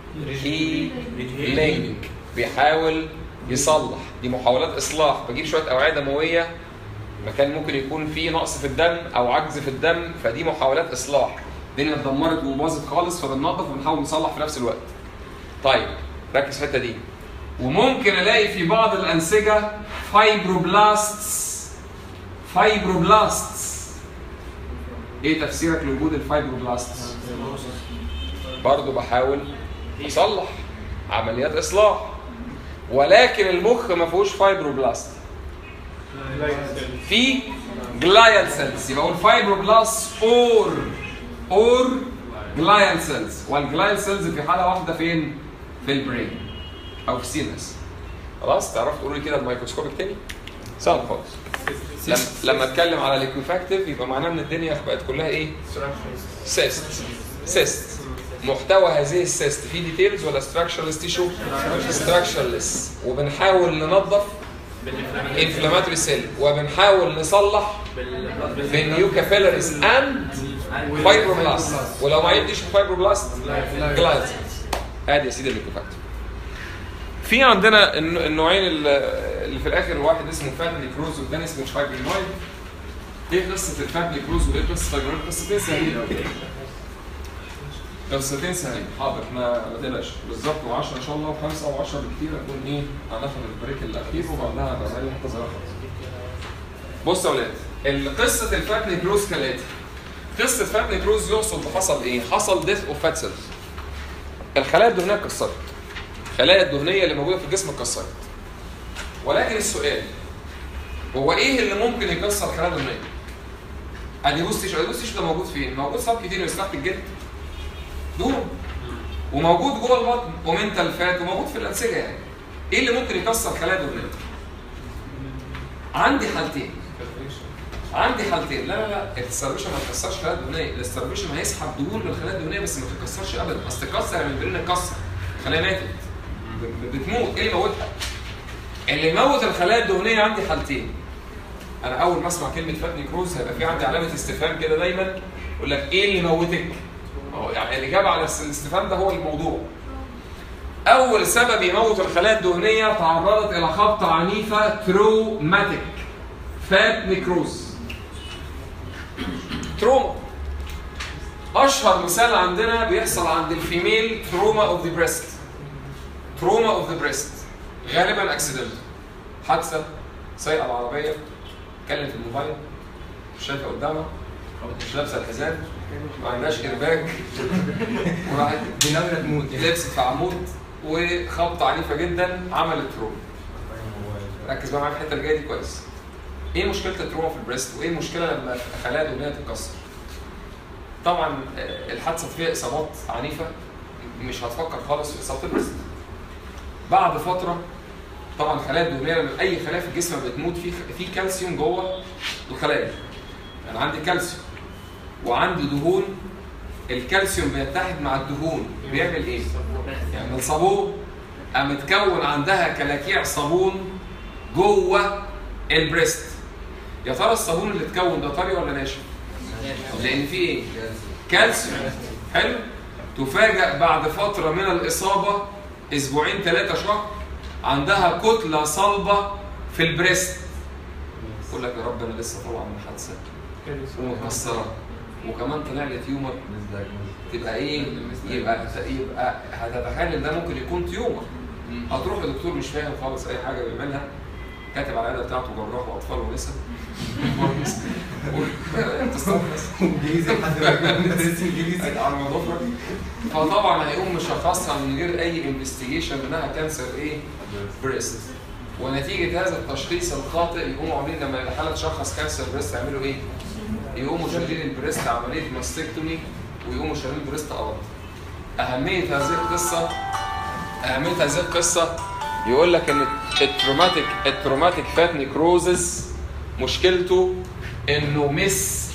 هيلينج، بيحاول يصلح. دي محاولات اصلاح. بجيب شويه اوعيه دمويه مكان ممكن يكون فيه نقص في الدم او عجز في الدم، فدي محاولات اصلاح. الدنيا اتدمرت وباظت خالص فبننظف وبنحاول نصلح في نفس الوقت. طيب ركز في الحته دي. وممكن الاقي في بعض الانسجه فايبروبلاستس. ايه تفسيرك لوجود الفايبروبلاستس؟ برضه بحاول يصلح، عمليات اصلاح. ولكن المخ ما فيهوش فايبروبلاست، في جلايال سيلز. يبقى الفايبروبلاست اور جلايال سيلز. والجلايال سيلز في حاله واحده فين؟ في البرين او في السينس. خلاص تعرفوا تقولوا لي كده الميكروسكوبيك تاني؟ سهل خالص. لما اتكلم على ليكوفاكتيف يبقى معناه ان الدنيا بقت كلها ايه؟ سيست. محتوى هذه السيست فيه ديتيلز ولا ستراكشرلس تيشو؟ ستراكشرلس. وبنحاول ننظف انفلاماتوري سيل، وبنحاول نصلح بالنيو كابيلاريز اند فايبروبلاست. ولو ما عنديش فايبروبلاست جلايال سيلز. ادي يا سيدي الليكوفاكتيف. في عندنا النوعين اللي في الاخر، واحد اسمه فات نيكروز والثاني اسمه فايبرينويد. ايه قصه الفات نيكروز وايه قصه الفايبرينويد؟ قصتين سهلين. حاضر احنا ما تقلقش بالظبط. و10 ان شاء الله و5 و10 بكتير هنكون ايه؟ هناخد البريك الاخير وبعدها هنعمل حته صغيره خالص. بص يا اولاد، قصه الفات نيكروز كالاتي. قصه فات نيكروز يقصد حصل ايه؟ حصل ديث اوف فات سيلز. الخلايا الدهنيه اتكسرت. الخلايا الدهنيه اللي موجوده في الجسم اتكسرت. ولكن السؤال هو ايه اللي ممكن يكسر خلايا دهنيه؟ اديبوس تيشو. اديبوس تيشو ده موجود فين؟ موجود سبكيوتينيوس تحت الجلد. دهون. وموجود جوه البطن ومنتال فات وموجود في الانسجه يعني. ايه اللي ممكن يكسر خلايا دهنيه؟ عندي حالتين. لا الستارفيشن ما تكسرش خلايا دهنيه، الستارفيشن هيسحب دهون من الخلايا الدهنيه بس ما تتكسرش ابدا، اصل تكسر يعني الممبرين اتكسر، الخلايا ماتت بتموت. ايه اللي يموتها؟ اللي يموت الخلايا الدهنيه عندي حالتين. انا اول ما اسمع كلمه فات نيكروز هيبقى في عندي علامه استفهام كده دايما، يقول لك ايه اللي يموتك؟ يعني الاجابه على الاستفهام ده هو الموضوع. اول سبب يموت الخلايا الدهنيه تعرضت الى خبطه عنيفه تروماتيك فات نيكروز. تروما. اشهر مثال عندنا بيحصل عند الفيميل تروما اوف ذا بريست. تروما اوف ذا بريست غالبا اكسيدنت، حادثه، سايقه العربيه، اتكلم في الموبايل، مش شايفه قدامها، مش لابسه الحزام، ما عندهاش ايرباج، وراحت بناويه تموت، لبست في عمود وخبطه عنيفه جدا عملت تروما. ركز بقى معايا في الحته اللي جايه دي كويس. ايه مشكله التروما في البريست؟ وايه المشكله لما خلايا دهنيه تتكسر؟ طبعا الحادثه فيها اصابات عنيفه، مش هتفكر خالص في اصابه البريست. بعد فتره طبعا الخلايا الدهنيه، اي خلايا في الجسم بتموت في كالسيوم جوه الخلايا. انا عندي كالسيوم وعندي دهون، الكالسيوم بيتحد مع الدهون بيعمل ايه؟ يعمل صابون. متكون عندها كلاكيع صابون جوه البريست. يا ترى الصابون اللي اتكون ده طري ولا ناشف؟ لان فيه ايه؟ كالسيوم. حلو؟ تفاجأ بعد فتره من الاصابه، اسبوعين 3 شهر، عندها كتله صلبه في البريست. يقول لك يا رب انا لسه طالعه من حادثه ومكسره وكمان طلع لي تيومر. تبقى ايه؟ يبقى هتتخيل ان ده ممكن يكون تيومر. هتروح لدكتور مش فاهم خالص اي حاجه بيعملها، كاتب على العياده بتاعته جراح واطفال ونساء. تستخلص انجليزي لحد ما بندرس انجليزي على الموضوع. فطبعا هيقوم مشخصها من غير اي انفستيجيشن انها كانسر ايه؟ بريست. ونتيجه هذا التشخيص الخاطئ يقوموا عاملين لما الحاله تشخص كانسر بريست يعملوا ايه؟ يقوموا شايلين البريست عمليه ماستكتومي ويقوموا شايلين البريست ارض. اهميه هذه القصه يقول لك ان التروماتيك فات نيكروزس مشكلته انه ميس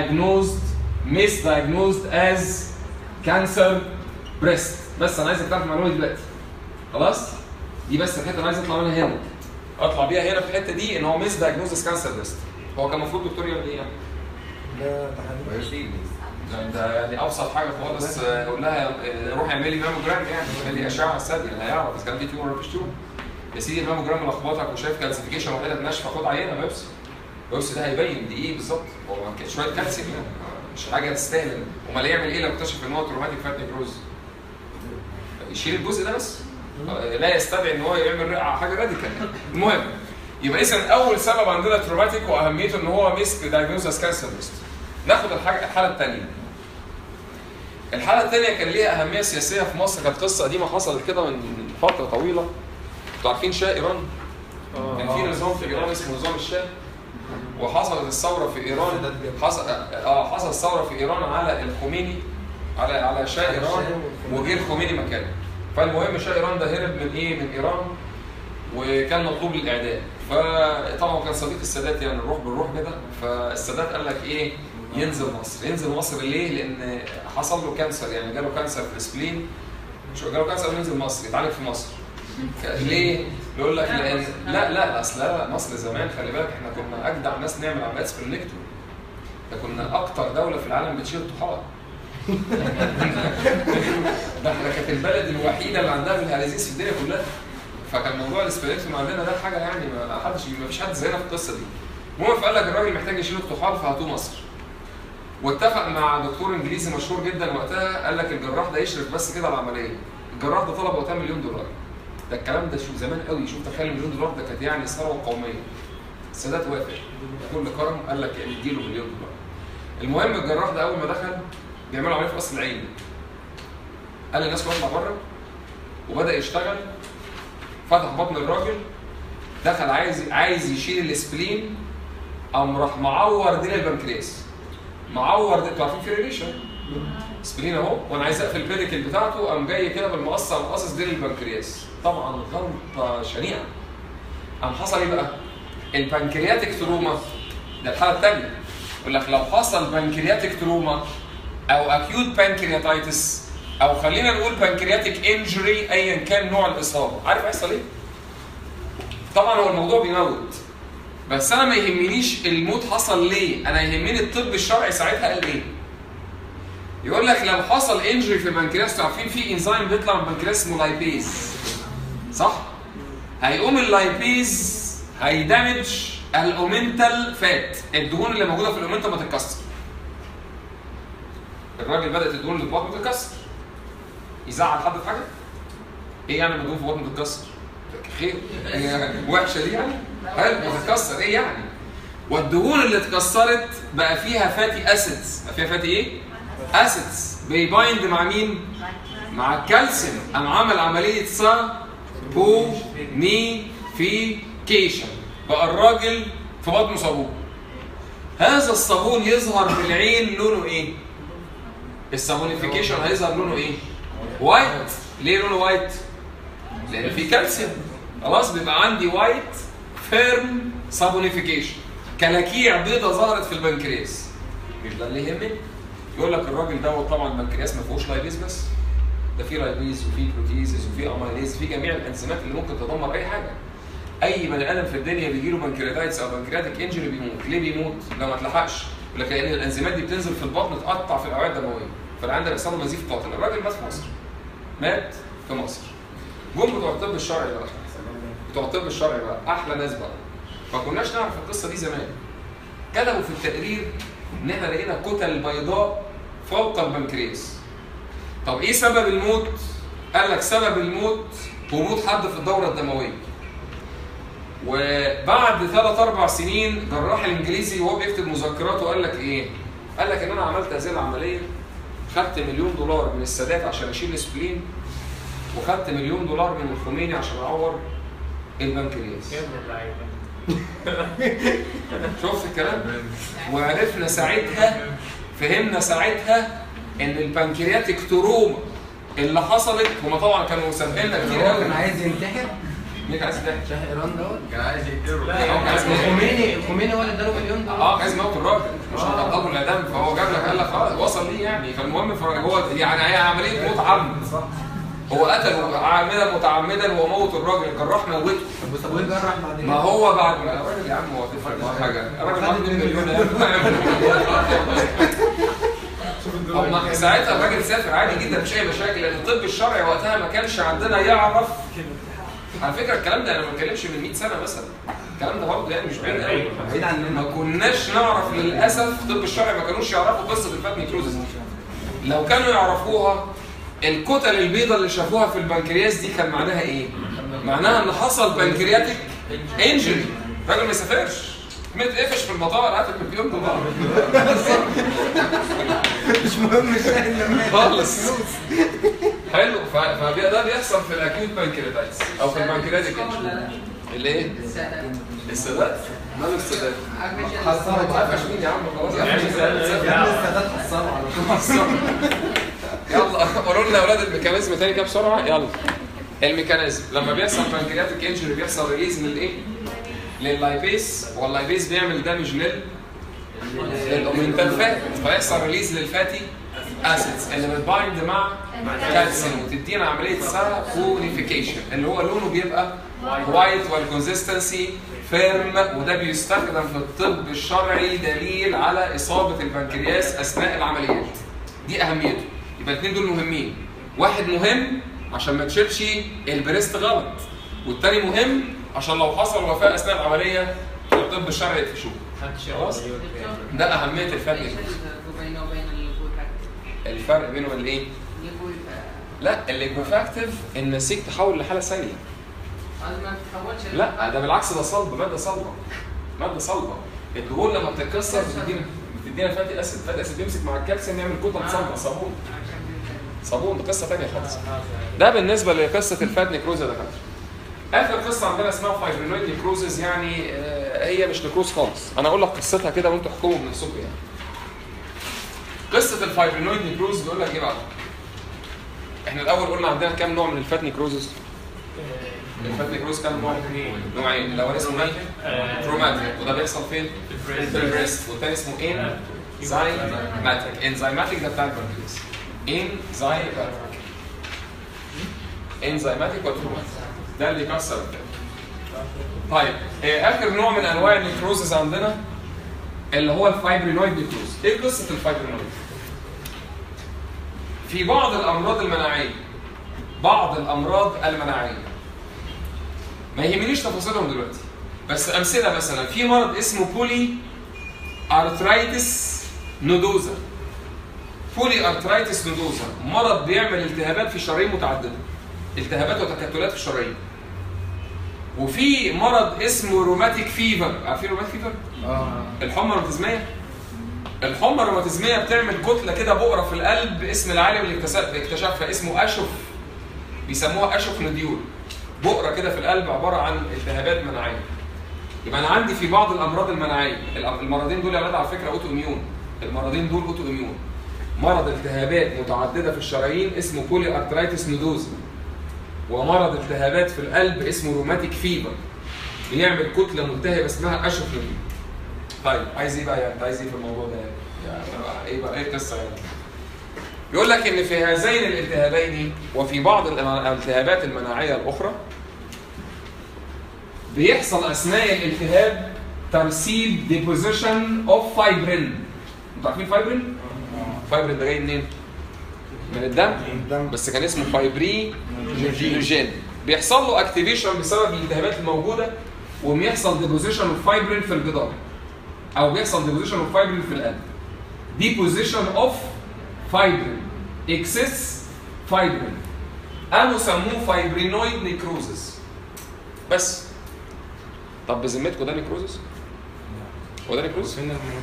دايجنوزد از كانسر بريست. بس انا عايزك تعرف المعلومه دي دلوقتي. خلاص؟ دي بس الحته اللي عايز اطلع منها هنا. اطلع بيها هنا في الحته دي ان هو ميس دايجنوزد كانسر بريست. هو كان المفروض دكتور يعمل ايه يعني؟ لا تحديد ده يعني ابسط حاجه خالص، يقول لها روح اعملي ماموجرام، يعني اعملي اشعه على الثدي، يعني هيعرف اذا كان في تيومر ولا مفيش تيومر. يا سيدي الماموجرام لخبطك وشايف كالسيفيكيشن وحدك ناشفه، خد عينه بيبسي. بيبسي ده هيبين دي ايه بالظبط، هو شويه كالسيوم يعني مش حاجه تستاهل. امال يعمل ايه لو اكتشف ان هو تروماتيك فات نيكروز؟ يشيل الجزء ده بس، لا يستدعي ان هو يعمل حاجه راديكال. المهم يبقى اذا اول سبب عندنا تروماتيك واهميته ان هو ميس دايجنوزس كانسر بريست. ناخد الحاله الثانيه. الحاله الثانيه كان ليها اهميه سياسيه في مصر، كانت قصه قديمه حصلت كده من فتره طويله. انتوا عارفين شاه ايران؟ كان في نظام في ايران اسمه نظام الشاه، وحصلت الثوره في ايران. حصل الثوره في ايران على الخميني، على شاه ايران، وجه الخميني مكانه. فالمهم شاه ايران ده هرب من ايران وكان مطلوب للاعدام. فطبعا كان صديق السادات يعني الروح بالروح كده. فالسادات قال لك ايه؟ ينزل مصر ليه؟ لان حصل له كانسر، يعني جاله كانسر في السبلين. جاله كانسر وينزل مصر يتعالج في مصر. ليه؟ يقول لك لان لا اصل مصر زمان خلي بالك احنا كنا اجدع ناس نعمل عمليات سبلينكتومي. ده كنا اكتر دوله في العالم بتشيل طحال. ده احنا كانت البلد الوحيده اللي عندها الهلازيز في الدنيا كلها. فكان موضوع السبلينكتومي عندنا ده حاجه يعني ما فيش حد زينا في القصه دي. المهم فقال لك الراجل محتاج يشيل الطحال فهاتوه مصر. واتفق مع دكتور انجليزي مشهور جدا وقتها، قال لك الجراح ده يشرف بس كده على العمليه. الجراح ده طلب وقتها $1,000,000. ده الكلام ده شوف زمان قوي، شوف تخيل $1,000,000 ده كانت يعني ثروه قوميه. السادات وافق كل كرم، قال لك نديله $1,000,000. المهم الجراح ده اول ما دخل بيعملوا عمليه في قصر العين، قال للناس كلها اطلع بره وبدا يشتغل. فتح بطن الراجل، دخل عايز يشيل الاسبلين، قام راح معور ديل البنكرياس. معور انتوا عارفين في ريليشن اسبلين اهو، وانا عايز اقفل البيديكل بتاعته، قام جاي كده بالمقص قام قاصص ديل البنكرياس. طبعا غلطه شنيعه. قام حصل ايه بقى؟ البنكرياتيك تروما ده الحاله الثانيه. يقول لك لو حصل بنكرياتيك تروما او اكيوت بانكرياتايتس او خلينا نقول بانكرياتيك انجري ايا كان نوع الاصابه، عارف هيحصل ايه؟ طبعا هو الموضوع بيموت، بس انا ما يهمنيش الموت حصل ليه، انا يهمني الطب الشرعي ساعتها قال ايه؟ يقول لك لو حصل انجري في البنكرياس، عارفين في انزيم بيطلع من البنكرياس اسمه لايبيز، صح؟ هيقوم اللايبيز هيدمج الاومنتال فات، الدهون اللي موجوده في الاومنتال ما تتكسر. الراجل بدات الدهون اللي في بطنه تتكسر. يزعل حد في حاجه؟ ايه يعني الدهون في بطنه تتكسر؟ خير، هي وحشه دي يعني؟ حلو، هتتكسر ايه يعني؟ والدهون اللي اتكسرت بقى فيها فاتي اسيدز، بقى فيها فاتي ايه؟ اسيدز بيبايند مع مين؟ مع الكالسيوم. قام عمل عمليه سابونيفيكيشن، بقى الراجل في بطنه صابون. هذا الصابون يظهر في العين لونه ايه؟ السابونيفيكيشن هيظهر لونه ايه؟ وايت. ليه لونه وايت؟ لان في كالسيوم. خلاص بيبقى عندي وايت فيرم سابونيفيكيشن، كلاكيع بيضه ظهرت في البنكرياس. مش ده اللي يهمني. يقول لك الراجل دوت طبعا البنكرياس ما فيهوش لايبيز بس، ده في لايبيز وفي بروتيزز وفي اميليز، في جميع الانزيمات اللي ممكن تدمر اي حاجه. اي بني ادم في الدنيا بيجي له بنكرياتايتس او بنكرياتيك انجري بيموت. ليه بيموت؟ لو ما اتلحقش. يقول لك لان الانزيمات دي بتنزل في البطن تقطع في الاوعيه الدمويه، فالعيان بيحصل له نزيف قاتل. الراجل مات في مصر. مات في مصر. جم بتوع الطب الشرعي بقى. بتوع الطب الشرعي بقى احلى ناس بقى. ما كناش نعرف القصه دي زمان. كتبوا في التقرير ان احنا لقينا كتل بيضاء فوق البنكرياس. طب ايه سبب الموت؟ قال لك سبب الموت هبوط حد في الدوره الدمويه. وبعد 3-4 سنين جراح الانجليزي وهو بيكتب مذكراته قال لك ايه؟ قال لك ان انا عملت هذه العمليه، خدت $1,000,000 من السادات عشان اشيل الاسبلين، وخدت $1,000,000 من الخميني عشان اعور البنكرياس. شفت الكلام؟ وعرفنا ساعتها، فهمنا ساعتها ان البنكرياتيك تروما اللي حصلت، هما طبعا كانوا مسببيننا كتير قوي. كان عايز ينتحر. مين عايز ينتحر؟ شاه ايران دوت كان عايز يقتله. الخميني هو اللي اداله $1,000,000. عايز يموت الراجل مش هتقبضوا الاعدام، فهو جاب لك قال لك خلاص وصل ليه يعني. فالمهم هو يعني هي عمليه موت عمد. هو قتله عامدا متعمدا وموت الراجل، الجراح موته. طب وايه جرح بعد ما هو بعد ما الراجل يا عم هو تفرق معاه حاجه، الراجل عنده $2,000,000. هم ساعتها الراجل سافر عادي جدا مفيش اي مشاكل، لان الطب الشرعي وقتها ما كانش عندنا يعرف. على فكره الكلام ده انا ما بتكلمش من 100 سنه مثلا، الكلام ده برضه يعني مش بعيد قوي، بعيد عننا. ما كناش نعرف للاسف. الطب الشرعي ما كانوش يعرفوا قصه الفات نيكروزس. لو كانوا يعرفوها الكتل البيضاء اللي شافوها في البنكرياس دي كان معناها ايه؟ معناها ان حصل بنكرياتيك انجري. الراجل ما يسافرش، متقفش في المطار هات $1,000,000. مش مهم الشاهد لما خالص. حلو. فده بيحصل في الاكيوت بانكرياتايتس او في البنكرياتيك انجري. اللي ايه؟ السادات. ماله السادات؟ قفش مين يا عم؟ خلاص السادات حصلوا على طول. يلا قولوا لنا يا اولاد الميكانيزم تاني كده بسرعه. يلا الميكانيزم لما بيحصل بانكرياتيك انجري بيحصل ريليز من الايه؟ لللايبيز، واللايبيز بيعمل دامج للاومنتال فات، فيحصل ريليز للفاتي اسيدز اللي بتبايند مع كالسيوم وتدينا عمليه سابونيفيكيشن اللي هو لونه بيبقى وايت والكونسستنسي فيرم. وده بيستخدم في الطب الشرعي دليل على اصابه البنكرياس اثناء العمليات. دي اهميته. يبقى الاثنين دول مهمين. واحد مهم عشان ما تشيلش البريست غلط، والتاني مهم عشان لو حصل وفاه اثناء العمليه الطب الشرعي يقفشوه. خلاص؟ ده اهميه الفرق. الفرق بينه وبين الايه؟ لا الليكوفاكتيف النسيج تحول لحاله ثانيه. لا ده بالعكس، ده صلب، ماده صلبه. ماده صلبه. الدهون لما بتتكسر بتدينا فاتي اسيد، فاتي اسيد بيمسك مع الكالسيوم يعمل كتل صلبه. صابون ده قصه ثانيه خالص. ده بالنسبه لقصه الفات نيكروز يا دكاتره. اخر قصه عندنا اسمها فايبرينويد نيكروزز، يعني هي مش نيكروز خالص. انا اقول لك قصتها كده وانتوا احكموا بنفسكم يعني. قصه الفايبرينويد نيكروز بيقول لك ايه بقى؟ احنا الاول قلنا عندنا كام نوع من الفات نيكروزز؟ الفات نيكروز كام نوع؟ نوعين. الاول اسمه ايه؟ تروماتيك، وده بيحصل فين؟ في البريست. والثاني اسمه انزيماتيك. انزيماتيك ده بتاع البنكرياس. انزيماتيك وتروماتيك ده اللي يكسر الفات. طيب اخر نوع من انواع النيكروزز عندنا اللي هو الفايبرينويد نيكروز. ايه قصه الفايبرينويد؟ في بعض الامراض المناعيه ما يهمنيش تفاصيلهم دلوقتي، بس امثله مثلا في مرض اسمه بولي ارثرايتس نودوزا. بولي ارثرايتس نودوزا مرض بيعمل التهابات في الشرايين متعدده، التهابات وتكتلات في الشرايين. وفي مرض اسمه روماتيك فيفر. عارفين روماتيك فيفر؟ الحمى الروماتيزميه. الحمى الروماتيزميه بتعمل كتله كده بؤره في القلب، اسم العالم اللي اكتشفها اسمه اشوف، بيسموها اشوف نوديول. بؤره كده في القلب عباره عن التهابات مناعيه. يبقى انا عندي في بعض الامراض المناعيه، المرضين دول يا ولاد على فكره اوتو اميون. المرضين دول اوتو اميون. مرض التهابات متعدده في الشرايين اسمه بولي ارثرايتس نودوزا، ومرض التهابات في القلب اسمه روماتيك فيبر بيعمل كتله ملتهبه اسمها اشوف نوديول. طيب عايز ايه بقى يعني؟ عايز ايه في الموضوع ده يعني؟ ايه بقى ايه القصه يعني؟ يقول لك ان في هذين الالتهابين وفي بعض الالتهابات المناعيه الاخرى بيحصل اثناء الالتهاب ترسيب ديبوزيشن اوف فايبرين. انتوا عارفين فايبرين؟ فايبرين ده جاي منين؟ من الدم، بس كان اسمه فايبرينوجين. بيحصل له اكتيفيشن بسبب الالتهابات الموجوده، وبيحصل ديبوزيشن اوف فايبرين في الجدار، او بيحصل ديبوزيشن اوف فايبرين في القلب. ديبوزيشن اوف فايبرين، اكسس فايبرين، قاموا سموه فايبرينويد نيكروزس. بس طب بذمتكم ده نيكروزس؟ هو ده نيكروز؟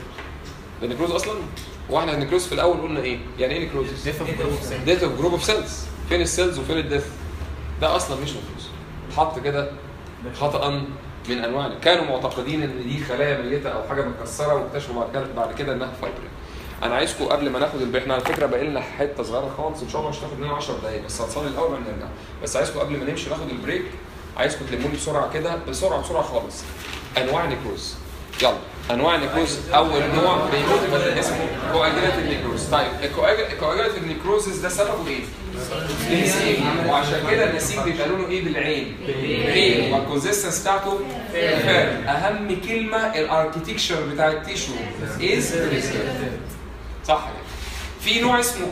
ده نيكروز اصلا؟ هو احنا النيكروز في الاول قلنا ايه؟ يعني ايه نيكروزس؟ ديث اوف جروب اوف سيلز. فين السيلز وفين الديث؟ ده اصلا مش نيكروز. اتحط كده خطأ من انواع. كانوا معتقدين ان دي خلايا ميته او حاجه متكسره، واكتشفوا بعد كده انها فايبرين. انا عايزكم قبل ما ناخد البريك، احنا على فكره باقي لنا حته صغيره خالص ان شاء الله مش هتاخد مننا 10 دقائق، بس هنصلي الاول وبعدين نرجع. بس عايزكم قبل ما نمشي ناخد البريك، عايزكم تلموني بسرعه كده، بسرعه خالص. انواع نيكروز. يلا انواع نيكروز. اول نوع بيموت اسمه كواجيلاتيف نيكروز. طيب الكواجيلاتيف نيكروزز ده سببه ايه؟ نسيج. وعشان كده النسيج بيبقى لونه ايه بالعين؟ ريل. والكونسيستنس بتاعته فيرم. اهم كلمه الاركتكتشر بتاع التيشو از بريزيرفد. صح كده؟ في نوع اسمه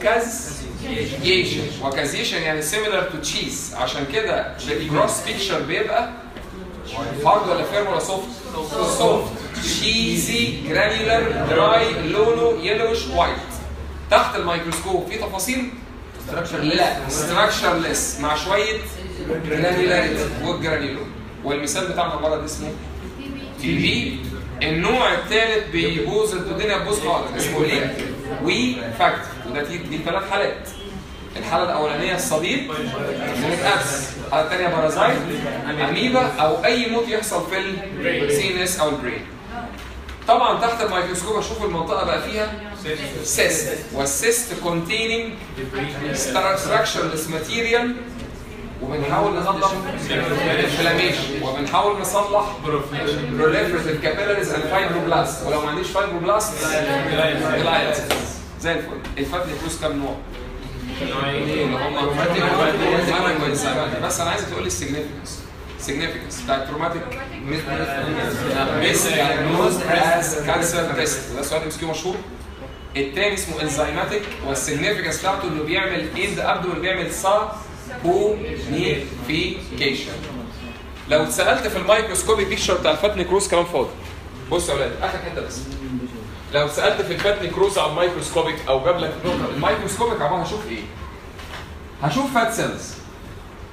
كازيشن، وكازيشن يعني سيميلر تو تشيز. عشان كده الجروس بيكتشر بيبقى هارد ولا فيرم ولا سوفت؟ سوفت. شيزي جرانيولار دراي لونه يلوش وايت. تحت الميكروسكوب في تفاصيل؟ لا، ستراكشرلس مع شويه جرانيولاريتي والجرانيولوم. والمثال بتاعنا مرض اسمه تي بي. النوع الثالث بيبوظ الدنيا بوظ خالص اسمه ليك وي فاكتور. وده دي 3 حالات. الحاله الاولانيه الصديد موت ابس، الحاله الثانيه بارازايت اميبا، او اي موت يحصل في السي ان اس او البرين. طبعا تحت الميكروسكوب اشوف المنطقه بقى فيها سيست، والسيست كونتيننج ستراكشرلس ماتيريال، وبنحاول ننظف الانفلاميشن، وبنحاول نصلح بروليفريتيف كابيلاريز اند فايبروبلاست. ولو ما عنديش فايبروبلاست جلايت زي الفل. الفات نيكروز كام نوع؟ اللي هم بس انا عايزك تقول لي السيجنيفيكانس بتاع التروماتيك ميس دايجنوزد از كانسر تيست. ده سؤال ام مشهور. الثاني اسمه انزيماتيك، والسيجنيفيكانس بتاعته انه بيعمل ان ذا ابدومن، بيعمل سابونيفيكيشن. لو اتسالت في الميكروسكوبي بيكتشر بتاع الفات نيكروز كمان فاضي. بص يا اولاد اخر حته بس. لو سالت في الفات نيكروز على الميكروسكوبيك او جاب لك الميكروسكوبيك عباره هشوف ايه؟ هشوف فات سيلز.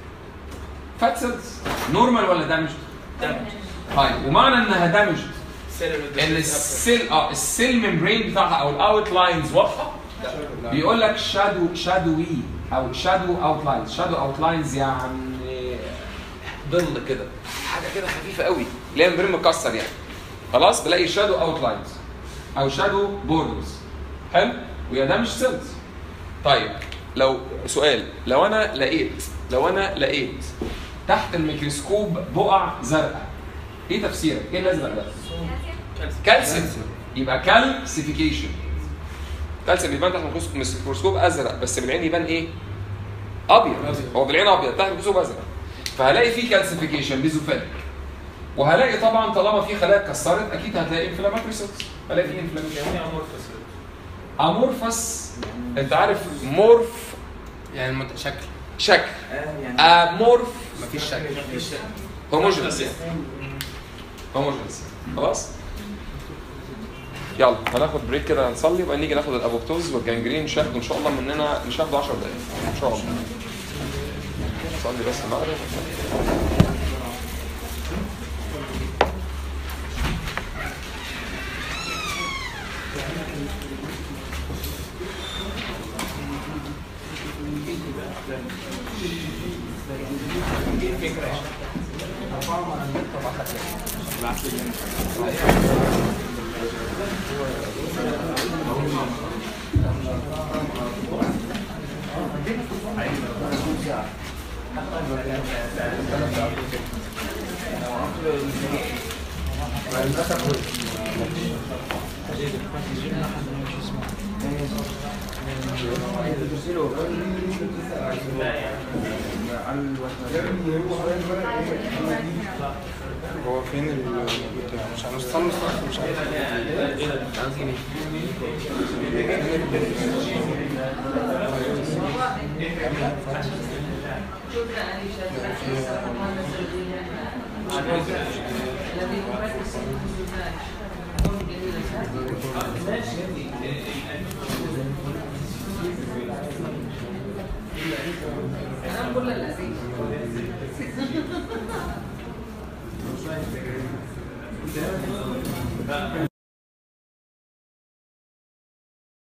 فات سيلز نورمال ولا دامجد؟ طيب ومعنى انها دامجد ان السيل ممبرين بتاعها او الاوت لاينز واضحه. بيقول لك شادوي او شادو اوت لاينز. شادو اوت لاينز يعني ظل كده، حاجه كده خفيفه قوي اللي هي ممبرين متكسر يعني. خلاص بلاقي شادو اوت لاينز او شادو بوردرز. حلو، ويا ده مش سيلز. طيب لو سؤال، لو انا لقيت تحت الميكروسكوب بقع زرقاء، ايه تفسيرك؟ ايه الازرق ده؟ كالسيوم. يبقى كالسيفيكيشن. كالسيوم بيبان تحت الميكروسكوب ازرق، بس بالعين يبان ايه؟ ابيض. هو بالعين ابيض، تحت الميكروسكوب ازرق. فهلاقي فيه كالسيفيكيشن بيزوفيليك. وهلاقي طبعا طالما في خلايا اتكسرت اكيد هتلاقي انفلاماتوري سيلز. هلاقي فيه انفلاماتوري. امورفس، انت عارف مورف يعني شكل. امورف مفيش شكل. هوموجينس. خلاص. يلا هناخد بريك كده، هنصلي وبقى نيجي ناخد الابوبتوز والجانجرين. مش هاخده ان شاء الله مننا، مش هاخده 10 دقايق ان شاء الله. نصلي بس المغرب. هو فين البتاع؟ مش هنستنى مش عارف انا كل الاسئله